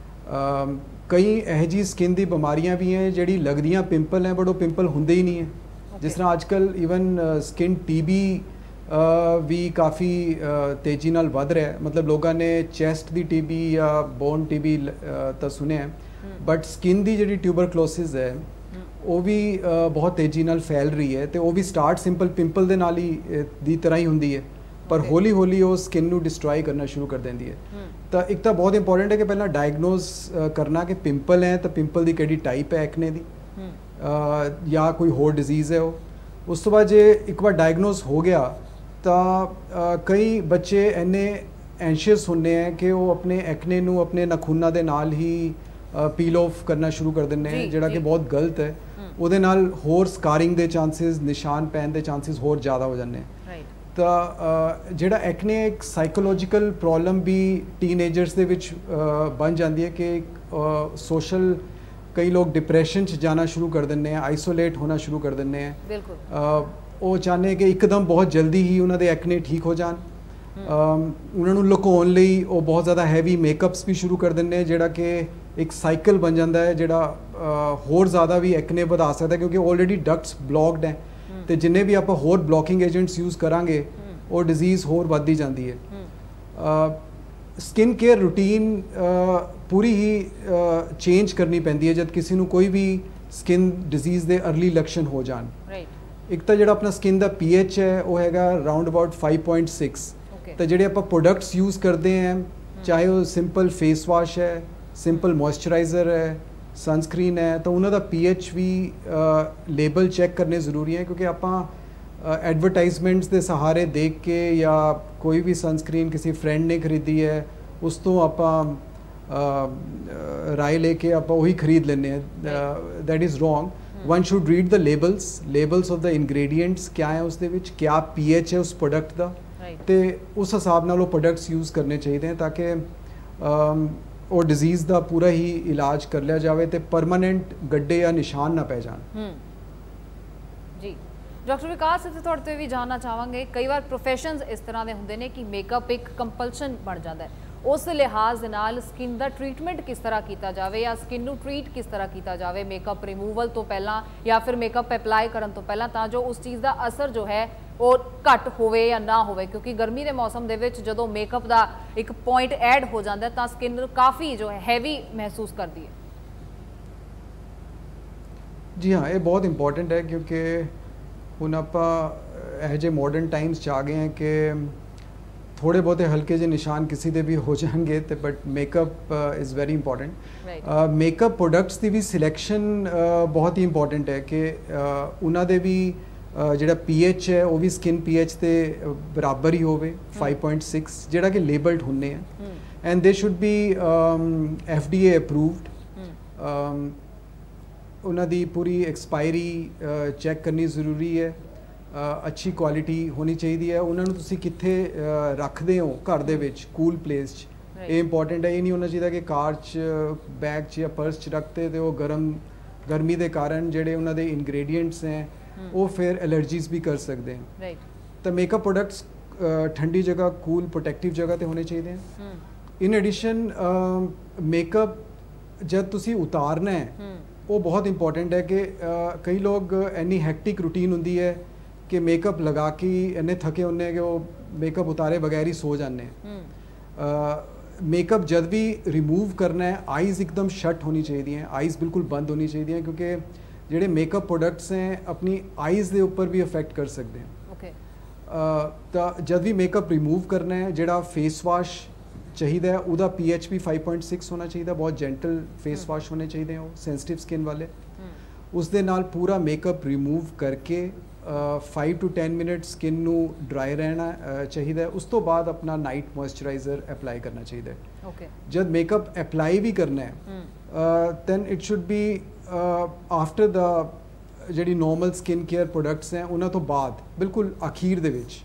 कई ਇਹੋ ਜਿਹੀ ਸਕਿਨ ਦੀ ਬਿਮਾਰੀਆਂ ਵੀ ਹੈ ਜਿਹੜੀ ਲੱਗਦੀਆਂ ਪਿੰਪਲ ਹੈ ਬਟ ਉਹ ਪਿੰਪਲ ਹੁੰਦੇ ਹੀ ਨਹੀਂ ਹੈ। ਜਿਸ ਤਰ੍ਹਾਂ ਅੱਜਕੱਲ ਈਵਨ ਸਕਿਨ ਟੀਬੀ ਵੀ ਕਾਫੀ ਤੇਜ਼ੀ ਨਾਲ ਵੱਧ ਰਿਹਾ ਹੈ, ਮਤਲਬ ਲੋਕਾਂ ਨੇ ਚੈਸਟ ਦੀ ਟੀਬੀ ਜਾਂ ਬੋਨ ਟੀਬੀ ਤਾਂ ਸੁਣਿਆ, ਬਟ ਸਕਿਨ ਦੀ ਜਿਹੜੀ ਟਿਊਬਰਕਲੋਸਿਸ ਹੈ ਉਹ ਵੀ ਬਹੁਤ ਤੇਜ਼ੀ ਨਾਲ ਫੈਲ ਰਹੀ ਹੈ, ਤੇ ਉਹ ਵੀ ਸਟਾਰਟ ਸਿੰਪਲ ਪਿੰਪਲ ਦੇ ਨਾਲ ਹੀ ਦੀ ਤਰ੍ਹਾਂ ਹੀ ਹੁੰਦੀ ਹੈ, ਪਰ ਹੌਲੀ ਹੌਲੀ ਉਹ ਸਕਿਨ ਨੂੰ ਡਿਸਟਰੋਏ ਕਰਨਾ ਸ਼ੁਰੂ ਕਰ ਦਿੰਦੀ ਹੈ। ਤਾਂ ਇੱਕ ਤਾਂ ਬਹੁਤ ਇੰਪੋਰਟੈਂਟ ਹੈ ਕਿ ਪਹਿਲਾਂ ਡਾਇਗਨੋਸ ਕਰਨਾ ਕਿ ਪਿੰਪਲ ਹੈ ਤਾਂ ਪਿੰਪਲ ਦੀ ਕਿਹੜੀ ਟਾਈਪ ਹੈ ਐਕਨੇ ਦੀ, ਜਾਂ ਕੋਈ ਹੋਰ ਡਿਜ਼ੀਜ਼ ਹੈ ਉਹ। ਉਸ ਤੋਂ ਬਾਅਦ ਜੇ ਇੱਕ ਵਾਰ ਡਾਇਗਨੋਸ ਹੋ ਗਿਆ ਤਾਂ ਕਈ ਬੱਚੇ ਇੰਨੇ ਐਂਸ਼ੀਅਸ ਹੁੰਦੇ ਹੈ ਕਿ ਉਹ ਆਪਣੇ ਐਕਨੇ ਨੂੰ ਆਪਣੇ ਨਖੂਨਾਂ ਦੇ ਨਾਲ ਹੀ ਪੀਲ ਆਫ ਕਰਨਾ ਸ਼ੁਰੂ ਕਰ ਦਿੰਦੇ ਹੈ, ਜਿਹੜਾ ਕਿ ਬਹੁਤ ਗਲਤ ਹੈ। ਉਹਦੇ ਨਾਲ ਹੋਰ ਸਕਾਰਿੰਗ ਦੇ ਚਾਂਸਸ, ਨਿਸ਼ਾਨ ਪੈਣ ਦੇ ਚਾਂਸਸ ਹੋਰ ਜ਼ਿਆਦਾ ਹੋ ਜਾਂਦੇ ਹੈ। ਤਾਂ ਜਿਹੜਾ ਐਕਨੇ ਇੱਕ ਸਾਈਕੋਲੋਜੀਕਲ ਪ੍ਰੋਬਲਮ ਵੀ ਟੀਨੇਜਰਸ ਦੇ ਵਿੱਚ ਬਣ ਜਾਂਦੀ ਹੈ ਕਿ ਸੋਸ਼ਲ ਕਈ ਲੋਕ ਡਿਪਰੈਸ਼ਨ 'ਚ ਜਾਣਾ ਸ਼ੁਰੂ ਕਰ ਦਿੰਦੇ ਆ, ਆਈਸੋਲੇਟ ਹੋਣਾ ਸ਼ੁਰੂ ਕਰ ਦਿੰਦੇ ਆ। ਬਿਲਕੁਲ ਉਹ ਚਾਹੁੰਦੇ ਕਿ ਇੱਕਦਮ ਬਹੁਤ ਜਲਦੀ ਹੀ ਉਹਨਾਂ ਦੇ ਐਕਨੇ ਠੀਕ ਹੋ ਜਾਣ। ਉਹਨਾਂ ਨੂੰ ਲੁਕਾਉਣ ਲਈ ਉਹ ਬਹੁਤ ਜ਼ਿਆਦਾ ਹੈਵੀ ਮੇਕਅਪਸ ਵੀ ਸ਼ੁਰੂ ਕਰ ਦਿੰਦੇ ਆ, ਜਿਹੜਾ ਕਿ ਇੱਕ ਸਾਈਕਲ ਬਣ ਜਾਂਦਾ ਹੈ, ਜਿਹੜਾ ਹੋਰ ਜ਼ਿਆਦਾ ਵੀ ਐਕਨੇ ਵਧਾ ਸਕਦਾ, ਕਿਉਂਕਿ ਆਲਰੇਡੀ ਡਕਟਸ ਬਲੌਕਡ ਹੈ, ਤੇ ਜਿੰਨੇ ਵੀ ਆਪਾਂ ਹੋਰ ਬਲੌਕਿੰਗ ਏਜੰਟਸ ਯੂਜ਼ ਕਰਾਂਗੇ ਉਹ ਡਿਜ਼ੀਜ਼ ਹੋਰ ਵੱਧਦੀ ਜਾਂਦੀ ਹੈ। ਸਕਿਨ ਕੇਅਰ ਰੂਟੀਨ ਪੂਰੀ ਹੀ ਚੇਂਜ ਕਰਨੀ ਪੈਂਦੀ ਹੈ ਜਦ ਕਿਸੇ ਨੂੰ ਕੋਈ ਵੀ ਸਕਿਨ ਡਿਜ਼ੀਜ਼ ਦੇ ਅਰਲੀ ਲੱਛਣ ਹੋ ਜਾਣ। ਇੱਕ ਤਾਂ ਜਿਹੜਾ ਆਪਣਾ ਸਕਿਨ ਦਾ ਪੀਐਚ ਹੈ ਉਹ ਹੈਗਾ ਰਾਉਂਡ ਅਬਾਊਟ 5.6, ਤਾਂ ਜਿਹੜੇ ਆਪਾਂ ਪ੍ਰੋਡਕਟਸ ਯੂਜ਼ ਕਰਦੇ ਹਾਂ, ਚਾਹੇ ਉਹ ਸਿੰਪਲ ਫੇਸ ਵਾਸ਼ ਹੈ, ਸਿੰਪਲ ਮੋਇਸਚਰਾਈਜ਼ਰ ਹੈ, ਸਨਸਕ੍ਰੀਨ ਹੈ, ਤਾਂ ਉਹਨਾਂ ਦਾ ਪੀਐਚ ਵੀ ਲੇਬਲ ਚੈੱਕ ਕਰਨੇ ਜ਼ਰੂਰੀ ਹੈ, ਕਿਉਂਕਿ ਆਪਾਂ ਐਡਵਰਟਾਈਜ਼ਮੈਂਟਸ ਦੇ ਸਹਾਰੇ ਦੇਖ ਕੇ ਜਾਂ ਕੋਈ ਵੀ ਸਨਸਕ੍ਰੀਨ ਕਿਸੇ ਫਰੈਂਡ ਨੇ ਖਰੀਦੀ ਹੈ ਉਸ ਤੋਂ ਆਪਾਂ ਰਾਏ ਲੈ ਕੇ ਆਪਾਂ ਉਹੀ ਖਰੀਦ ਲੈਂਦੇ ਹਾਂ। That is wrong. one should read the labels of the ingredients, क्या है उसके विच, क्या pH है उस प्रोडक्ट का, ते उस हिसाब नाल वो प्रोडक्ट्स यूज़ करने चाहिए ताकि वो डिजीज़ का पूरा ही इलाज कर लिया जाए ते परमानेंट गड्ढे या निशान ना पै जान। जी डॉक्टर विकास इत्थे तुहाडे तो भी जानना चाहांगे, कई बार प्रोफैशनस इस तरह के हुंदे ने कि मेकअप एक कंपलशन बन जाता है, उस लिहाज नाल स्किन का ट्रीटमेंट किस तरह किया जाए या स्किन नू ट्रीट किस तरह किया जाए मेकअप रिमूवल तो पहला या फिर मेकअप अप्लाई करन तो पहला, ता जो उस चीज़ का असर जो है वो घट होवे या ना होवे, क्योंकि गर्मी के मौसम दे विच जदों मेकअप का एक पॉइंट ऐड हो जाता है तो स्किन काफ़ी जो है हैवी महसूस करती है। जी हाँ, ये बहुत इंपॉर्टेंट है क्योंकि हुण आपां इहो जे मॉडर्न टाइम्स च आ गए हैं कि थोड़े बहुत हल्के जे निशान किसी दे भी हो जाएंगे, तो but makeup is very important. Makeup products की भी सिलेक्शन बहुत ही इंपॉर्टेंट है कि उन्होंने दे भी ਜਿਹੜਾ ਪੀਐਚ ਹੈ ਉਹ ਵੀ ਸਕਿਨ ਪੀਐਚ ਦੇ ਬਰਾਬਰ ਹੀ ਹੋਵੇ 5.6, ਜਿਹੜਾ ਕਿ ਲੇਬਲਡ ਹੁੰਦੇ ਆ, ਐਂਡ ਦੇ ਸ਼ੁੱਡ ਬੀ FDA ਅਪਰੂਵਡ। ਉਹਨਾਂ ਦੀ ਪੂਰੀ ਐਕਸਪਾਇਰੀ ਚੈੱਕ ਕਰਨੀ ਜ਼ਰੂਰੀ ਹੈ, ਅੱਛੀ ਕੁਆਲਿਟੀ ਹੋਣੀ ਚਾਹੀਦੀ ਹੈ। ਉਹਨਾਂ ਨੂੰ ਤੁਸੀਂ ਕਿੱਥੇ ਰੱਖਦੇ ਹੋ ਘਰ ਦੇ ਵਿੱਚ, ਕੂਲ ਪਲੇਸ 'ਚ, ਇਹ ਇੰਪੋਰਟੈਂਟ ਹੈ। ਇਹ ਨਹੀਂ ਹੋਣਾ ਚਾਹੀਦਾ ਕਿ ਕਾਰ 'ਚ, ਬੈਗ 'ਚ ਜਾਂ ਪਰਸ 'ਚ ਰੱਖਦੇ ਤੇ ਉਹ ਗਰਮੀ ਦੇ ਕਾਰਨ ਜਿਹੜੇ ਉਹਨਾਂ ਦੇ ਇਨਗਰੀਡੀਐਂਟਸ ਹੈ ਉਹ ਫਿਰ ਐਲਰਜੀਜ਼ ਵੀ ਕਰ ਸਕਦੇ ਹਨ। ਤਾਂ ਮੇਕਅਪ ਪ੍ਰੋਡਕਟਸ ਠੰਡੀ ਜਗ੍ਹਾ, ਕੂਲ ਪ੍ਰੋਟੈਕਟਿਵ ਜਗ੍ਹਾ 'ਤੇ ਹੋਣੇ ਚਾਹੀਦੇ ਹਨ। ਇਨ ਐਡੀਸ਼ਨ ਮੇਕਅਪ ਜਦ ਤੁਸੀਂ ਉਤਾਰਨਾ ਹੈ ਉਹ ਬਹੁਤ ਇੰਪੋਰਟੈਂਟ ਹੈ ਕਿ ਕਈ ਲੋਕ ਇੰਨੀ ਹੈਕਟਿਕ ਰੂਟੀਨ ਹੁੰਦੀ ਹੈ ਕਿ ਮੇਕਅਪ ਲਗਾ ਕੇ ਇੰਨੇ ਥਕੇ ਹੁੰਦੇ ਕਿ ਉਹ ਮੇਕਅਪ ਉਤਾਰੇ ਬਗੈਰ ਹੀ ਸੋ ਜਾਂਦੇ। ਮੇਕਅਪ ਜਦ ਵੀ ਰਿਮੂਵ ਕਰਨਾ ਹੈ ਆਈਜ਼ ਇੱਕਦਮ ਸ਼ਟ ਹੋਣੀ ਚਾਹੀਦੀਆਂ, ਆਈਜ਼ ਬਿਲਕੁਲ ਬੰਦ ਹੋਣੀ ਚਾਹੀਦੀਆਂ, ਕਿਉਂਕਿ ਜਿਹੜੇ ਮੇਕਅਪ ਪ੍ਰੋਡਕਟਸ हैं अपनी आइज़ के ऊपर भी अफेक्ट कर सकते हैं। ਤਾਂ ਜਦ ਵੀ ਮੇਕਅਪ ਰਿਮੂਵ ਕਰਨਾ ਹੈ, ਜਿਹੜਾ ਫੇਸ ਵਾਸ਼ ਚਾਹੀਦਾ ਹੈ ਉਹਦਾ pH ਵੀ 5.6 ਹੋਣਾ ਚਾਹੀਦਾ, ਬਹੁਤ ਜੈਂਟਲ ਫੇਸ ਵਾਸ਼ ਹੋਣੇ ਚਾਹੀਦੇ ਉਹ ਸੈਂਸਿਟਿਵ ਸਕਿਨ ਵਾਲੇ। ਉਸ ਦੇ ਨਾਲ ਪੂਰਾ ਮੇਕਅਪ ਰਿਮੂਵ ਕਰਕੇ 5 to 10 ਮਿੰਟ ਸਕਿਨ ਨੂੰ ਡਰਾਈ ਰਹਿਣਾ ਚਾਹੀਦਾ ਹੈ। ਉਸ ਤੋਂ ਬਾਅਦ ਆਪਣਾ ਨਾਈਟ ਮੋਇਸਚਰਾਈਜ਼ਰ ਅਪਲਾਈ ਕਰਨਾ ਚਾਹੀਦਾ ਹੈ। ਓਕੇ, ਜਦ ਮੇਕਅਪ ਅਪਲਾਈ ਵੀ ਕਰਨਾ ਹੈ then it should be after ਦਾ ਜਿਹੜੀ ਨੋਰਮਲ ਸਕਿਨ ਕੇਅਰ ਪ੍ਰੋਡਕਟਸ ਹੈ ਉਹਨਾਂ ਤੋਂ ਬਾਅਦ, ਬਿਲਕੁਲ ਅਖੀਰ ਦੇ ਵਿੱਚ।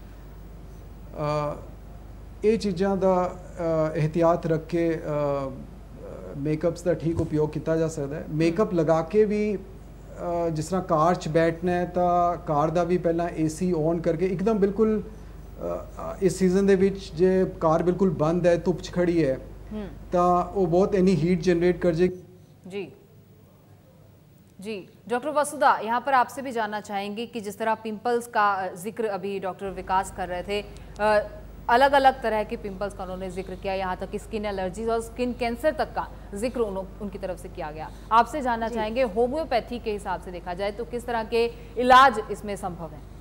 ਇਹ ਚੀਜ਼ਾਂ ਦਾ ਇਹਤਿਆਤ ਰੱਖ ਕੇ ਮੇਕਅਪਸ ਦਾ ਠੀਕ ਉਪਯੋਗ ਕੀਤਾ ਜਾ ਸਕਦਾ ਹੈ। ਮੇਕਅਪ ਲਗਾ ਕੇ ਵੀ ਜਿਸ ਤਰ੍ਹਾਂ ਕਾਰ 'ਚ ਬੈਠਣਾ ਹੈ ਤਾਂ ਕਾਰ ਦਾ ਵੀ ਪਹਿਲਾਂ AC ਔਨ ਕਰਕੇ ਇੱਕਦਮ ਬਿਲਕੁਲ ਇਸ ਸੀਜ਼ਨ ਦੇ ਵਿੱਚ ਜੇ ਕਾਰ ਬਿਲਕੁਲ ਬੰਦ ਹੈ, ਧੁੱਪ 'ਚ ਖੜੀ ਹੈ ਤਾਂ ਉਹ ਬਹੁਤ ਇੰਨੀ ਹੀਟ जनरेट कर जाएगी। जी जी, डॉक्टर वसुधा, यहाँ पर आपसे भी जानना चाहेंगे कि जिस तरह पिंपल्स का जिक्र अभी डॉक्टर विकास कर रहे थे, अलग अलग तरह के पिंपल्स का उन्होंने जिक्र किया, यहाँ तक कि स्किन एलर्जीज और स्किन कैंसर तक का जिक्र उनकी तरफ से किया गया। आपसे जानना चाहेंगे होम्योपैथी के हिसाब से देखा जाए तो किस तरह के इलाज इसमें संभव है?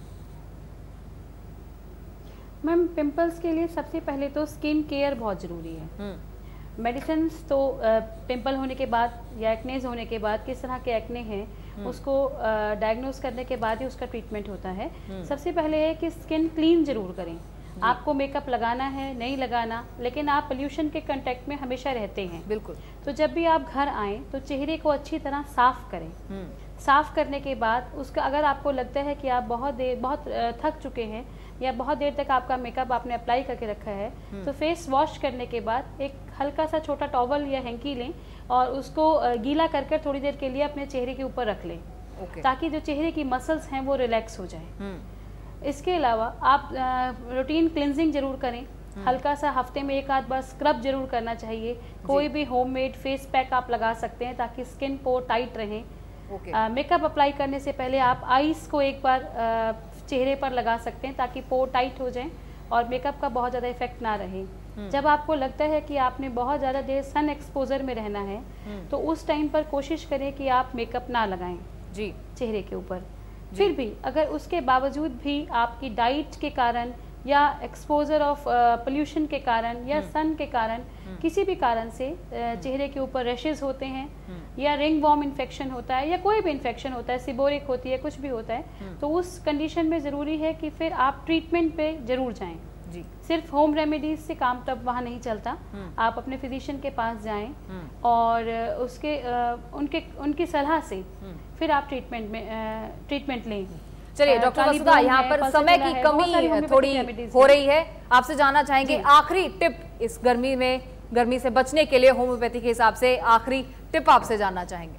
मैम, पिंपल्स के लिए सबसे पहले तो स्किन केयर बहुत ज़रूरी है। मेडिसिन तो पिंपल होने के बाद या एक्नेज होने के बाद किस तरह के एक्ने हैं उसको डायग्नोस करने के बाद ही उसका ट्रीटमेंट होता है। सबसे पहले है कि स्किन क्लीन जरूर करें। आपको मेकअप लगाना है नहीं लगाना, लेकिन आप पोल्यूशन के कांटेक्ट में हमेशा रहते हैं। बिल्कुल। तो जब भी आप घर आएँ तो चेहरे को अच्छी तरह साफ करें। साफ करने के बाद उसका अगर आपको लगता है कि आप बहुत थक चुके हैं या बहुत देर तक आपका मेकअप आपने अप्लाई करके रखा है, तो फेस वॉश करने के बाद एक हल्का सा छोटा टॉवल या हैंकी लें और उसको गीला कर थोड़ी देर के लिए अपने चेहरे के ऊपर रख लें। ताकि जो चेहरे की मसल्स हैं वो रिलैक्स हो जाए। इसके अलावा आप रूटीन क्लिनजिंग जरूर करें। हल्का सा हफ्ते में एक आध बार स्क्रब जरूर करना चाहिए। कोई भी होममेड फेस पैक आप लगा सकते हैं ताकि स्किन पोर टाइट रहे। मेकअप अप्लाई करने से पहले आप आइस को एक बार चेहरे पर लगा सकते हैं ताकि पोर टाइट हो जाएं और मेकअप का बहुत ज़्यादा इफेक्ट ना रहे। जब आपको लगता है कि आपने बहुत ज़्यादा देर सन एक्सपोजर में रहना है तो उस टाइम पर कोशिश करें कि आप मेकअप ना लगाएं जी चेहरे के ऊपर। फिर भी अगर उसके बावजूद भी आपकी डाइट के कारण या एक्सपोजर ऑफ पोल्यूशन के कारण या सन के कारण किसी भी कारण से चेहरे के ऊपर रैशेज होते हैं या रिंग वॉर्म इन्फेक्शन होता है या कोई भी इन्फेक्शन होता है, सिबोरिक होती है, कुछ भी होता है, तो उस कंडीशन में ज़रूरी है कि फिर आप ट्रीटमेंट पे ज़रूर जाएं। जी, सिर्फ होम रेमेडीज से काम तब वहाँ नहीं चलता। आप अपने फिजिशियन के पास जाएं और उसके उनकी सलाह से फिर आप ट्रीटमेंट लें। चलिए डॉक्टर वसुधा, यहाँ पर समय की कमी थोड़ी हो रही है, आपसे जानना चाहेंगे आखिरी टिप इस गर्मी से बचने के लिए होम्योपैथी के हिसाब से आखिरी टिप आपसे जानना चाहेंगे।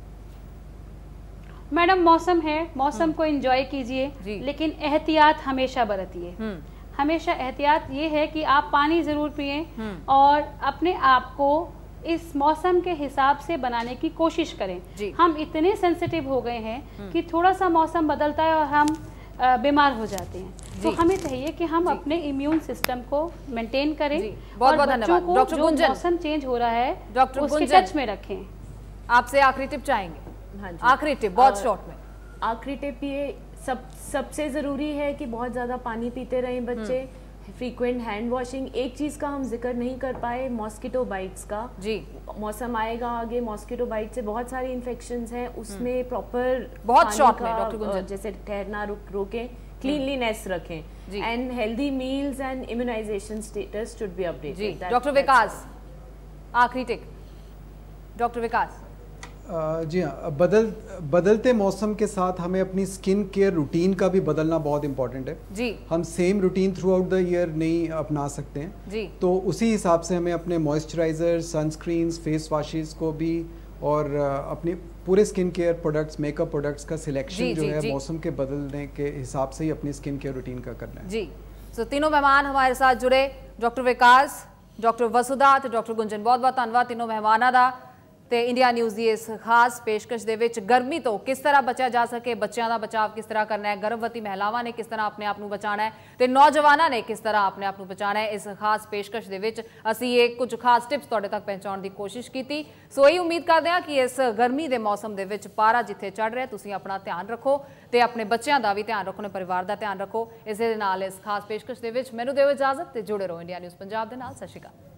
मैडम, मौसम है, मौसम को एंजॉय कीजिए, लेकिन एहतियात हमेशा बरतिए। हमेशा एहतियात ये है कि आप पानी जरूर पिएं और अपने आप को इस मौसम के हिसाब से बनाने की कोशिश करें। हम इतने सेंसिटिव हो गए हैं कि थोड़ा सा मौसम बदलता है और हम बीमार हो जाते हैं। तो हमें चाहिए कि हम अपने इम्यून सिस्टम को मेंटेन करें और बच्चों को जो मौसम चेंज हो रहा है उसके टच में रखें। आपसे आखिरी टिप चाहेंगे। आखिरी टिप बहुत शॉर्ट में। आखिरी टिप ये सबसे ज़रूरी है कि बहुत ज़्यादा पानी पीते रहें बच्चे, फ्रीक्वेंट हैंड वॉशिंग। एक चीज़ का हम जिक्र नहीं कर पाए, मॉस्किटो बाइट्स का। जी, मौसम आएगा आगे, मॉस्किटो बाइट से बहुत सारी इन्फेक्शंस हैं, उसमें प्रॉपर बहुत शॉर्ट में डॉक्टर गुंजन जैसे ठहरना रोकें, क्लीनलीनेस रखें and healthy meals and immunization status should be updated. Doctor Vikas, आखिरी टिप। डॉक्टर विकास जी हाँ, बदलते मौसम के साथ हमें अपनी स्किन केयर रूटीन का भी बदलना बहुत इंपॉर्टेंट है। जी, हम same routine throughout the year नहीं अपना सकते हैं। जी, तो उसी हिसाब से हमें अपने मॉइस्चराइजर, सनस्क्रीन्स, फेस वॉशेस को भी और अपने पूरे skin care products, makeup products का सिलेक्शन जो है मौसम के बदलने के हिसाब से ही अपनी स्किन केयर रूटीन का करना है। जी, तो तीनों मेहमान हमारे साथ जुड़े, डॉक्टर विकास, डॉक्टर वसुधा ते डॉक्टर गुंजन, बहुत बहुत धन्यवाद तीनों मेहमानों का। ਤੇ ਇੰਡੀਆ ਨਿਊਜ਼ ਦੀ ਇਸ ਖਾਸ ਪੇਸ਼ਕਸ਼ ਦੇ ਵਿੱਚ ਗਰਮੀ ਤੋਂ ਕਿਸ ਤਰ੍ਹਾਂ ਬਚਿਆ ਜਾ ਸਕੇ, ਬੱਚਿਆਂ ਦਾ ਬਚਾਅ ਕਿਸ ਤਰ੍ਹਾਂ ਕਰਨਾ ਹੈ, ਗਰਭਵਤੀ ਮਹਿਲਾਵਾਂ ਨੇ ਕਿਸ ਤਰ੍ਹਾਂ ਆਪਣੇ ਆਪ ਨੂੰ ਬਚਾਉਣਾ ਹੈ ਤੇ ਨੌਜਵਾਨਾਂ ਨੇ ਕਿਸ ਤਰ੍ਹਾਂ ਆਪਣੇ ਆਪ ਨੂੰ ਬਚਾਉਣਾ ਹੈ, ਇਸ ਖਾਸ ਪੇਸ਼ਕਸ਼ ਦੇ ਵਿੱਚ ਅਸੀਂ ਇਹ ਕੁਝ ਖਾਸ ਟਿਪਸ ਤੁਹਾਡੇ ਤੱਕ ਪਹੁੰਚਾਉਣ ਦੀ ਕੋਸ਼ਿਸ਼ ਕੀਤੀ। ਸੋ ਇਹ ਉਮੀਦ ਕਰਦੇ ਹਾਂ ਕਿ ਇਸ ਗਰਮੀ ਦੇ ਮੌਸਮ ਦੇ ਵਿੱਚ ਪਾਰਾ ਜਿੱਥੇ ਚੜ ਰਿਹਾ ਤੁਸੀਂ ਆਪਣਾ ਧਿਆਨ ਰੱਖੋ ਤੇ ਆਪਣੇ ਬੱਚਿਆਂ ਦਾ ਵੀ ਧਿਆਨ ਰੱਖੋ, ਪਰਿਵਾਰ ਦਾ ਧਿਆਨ ਰੱਖੋ। ਇਸੇ ਦੇ ਨਾਲ ਇਸ ਖਾਸ ਪੇਸ਼ਕਸ਼ ਦੇ ਵਿੱਚ ਮੈਨੂੰ ਦਿਓ ਇਜਾਜ਼ਤ ਤੇ ਜੁੜੇ ਰਹੋ ਇੰਡੀਆ ਨਿਊਜ਼ ਪੰਜਾਬ ਦੇ ਨਾਲ। ਸਤਿ ਸ਼੍ਰੀ ਅਕਾਲ।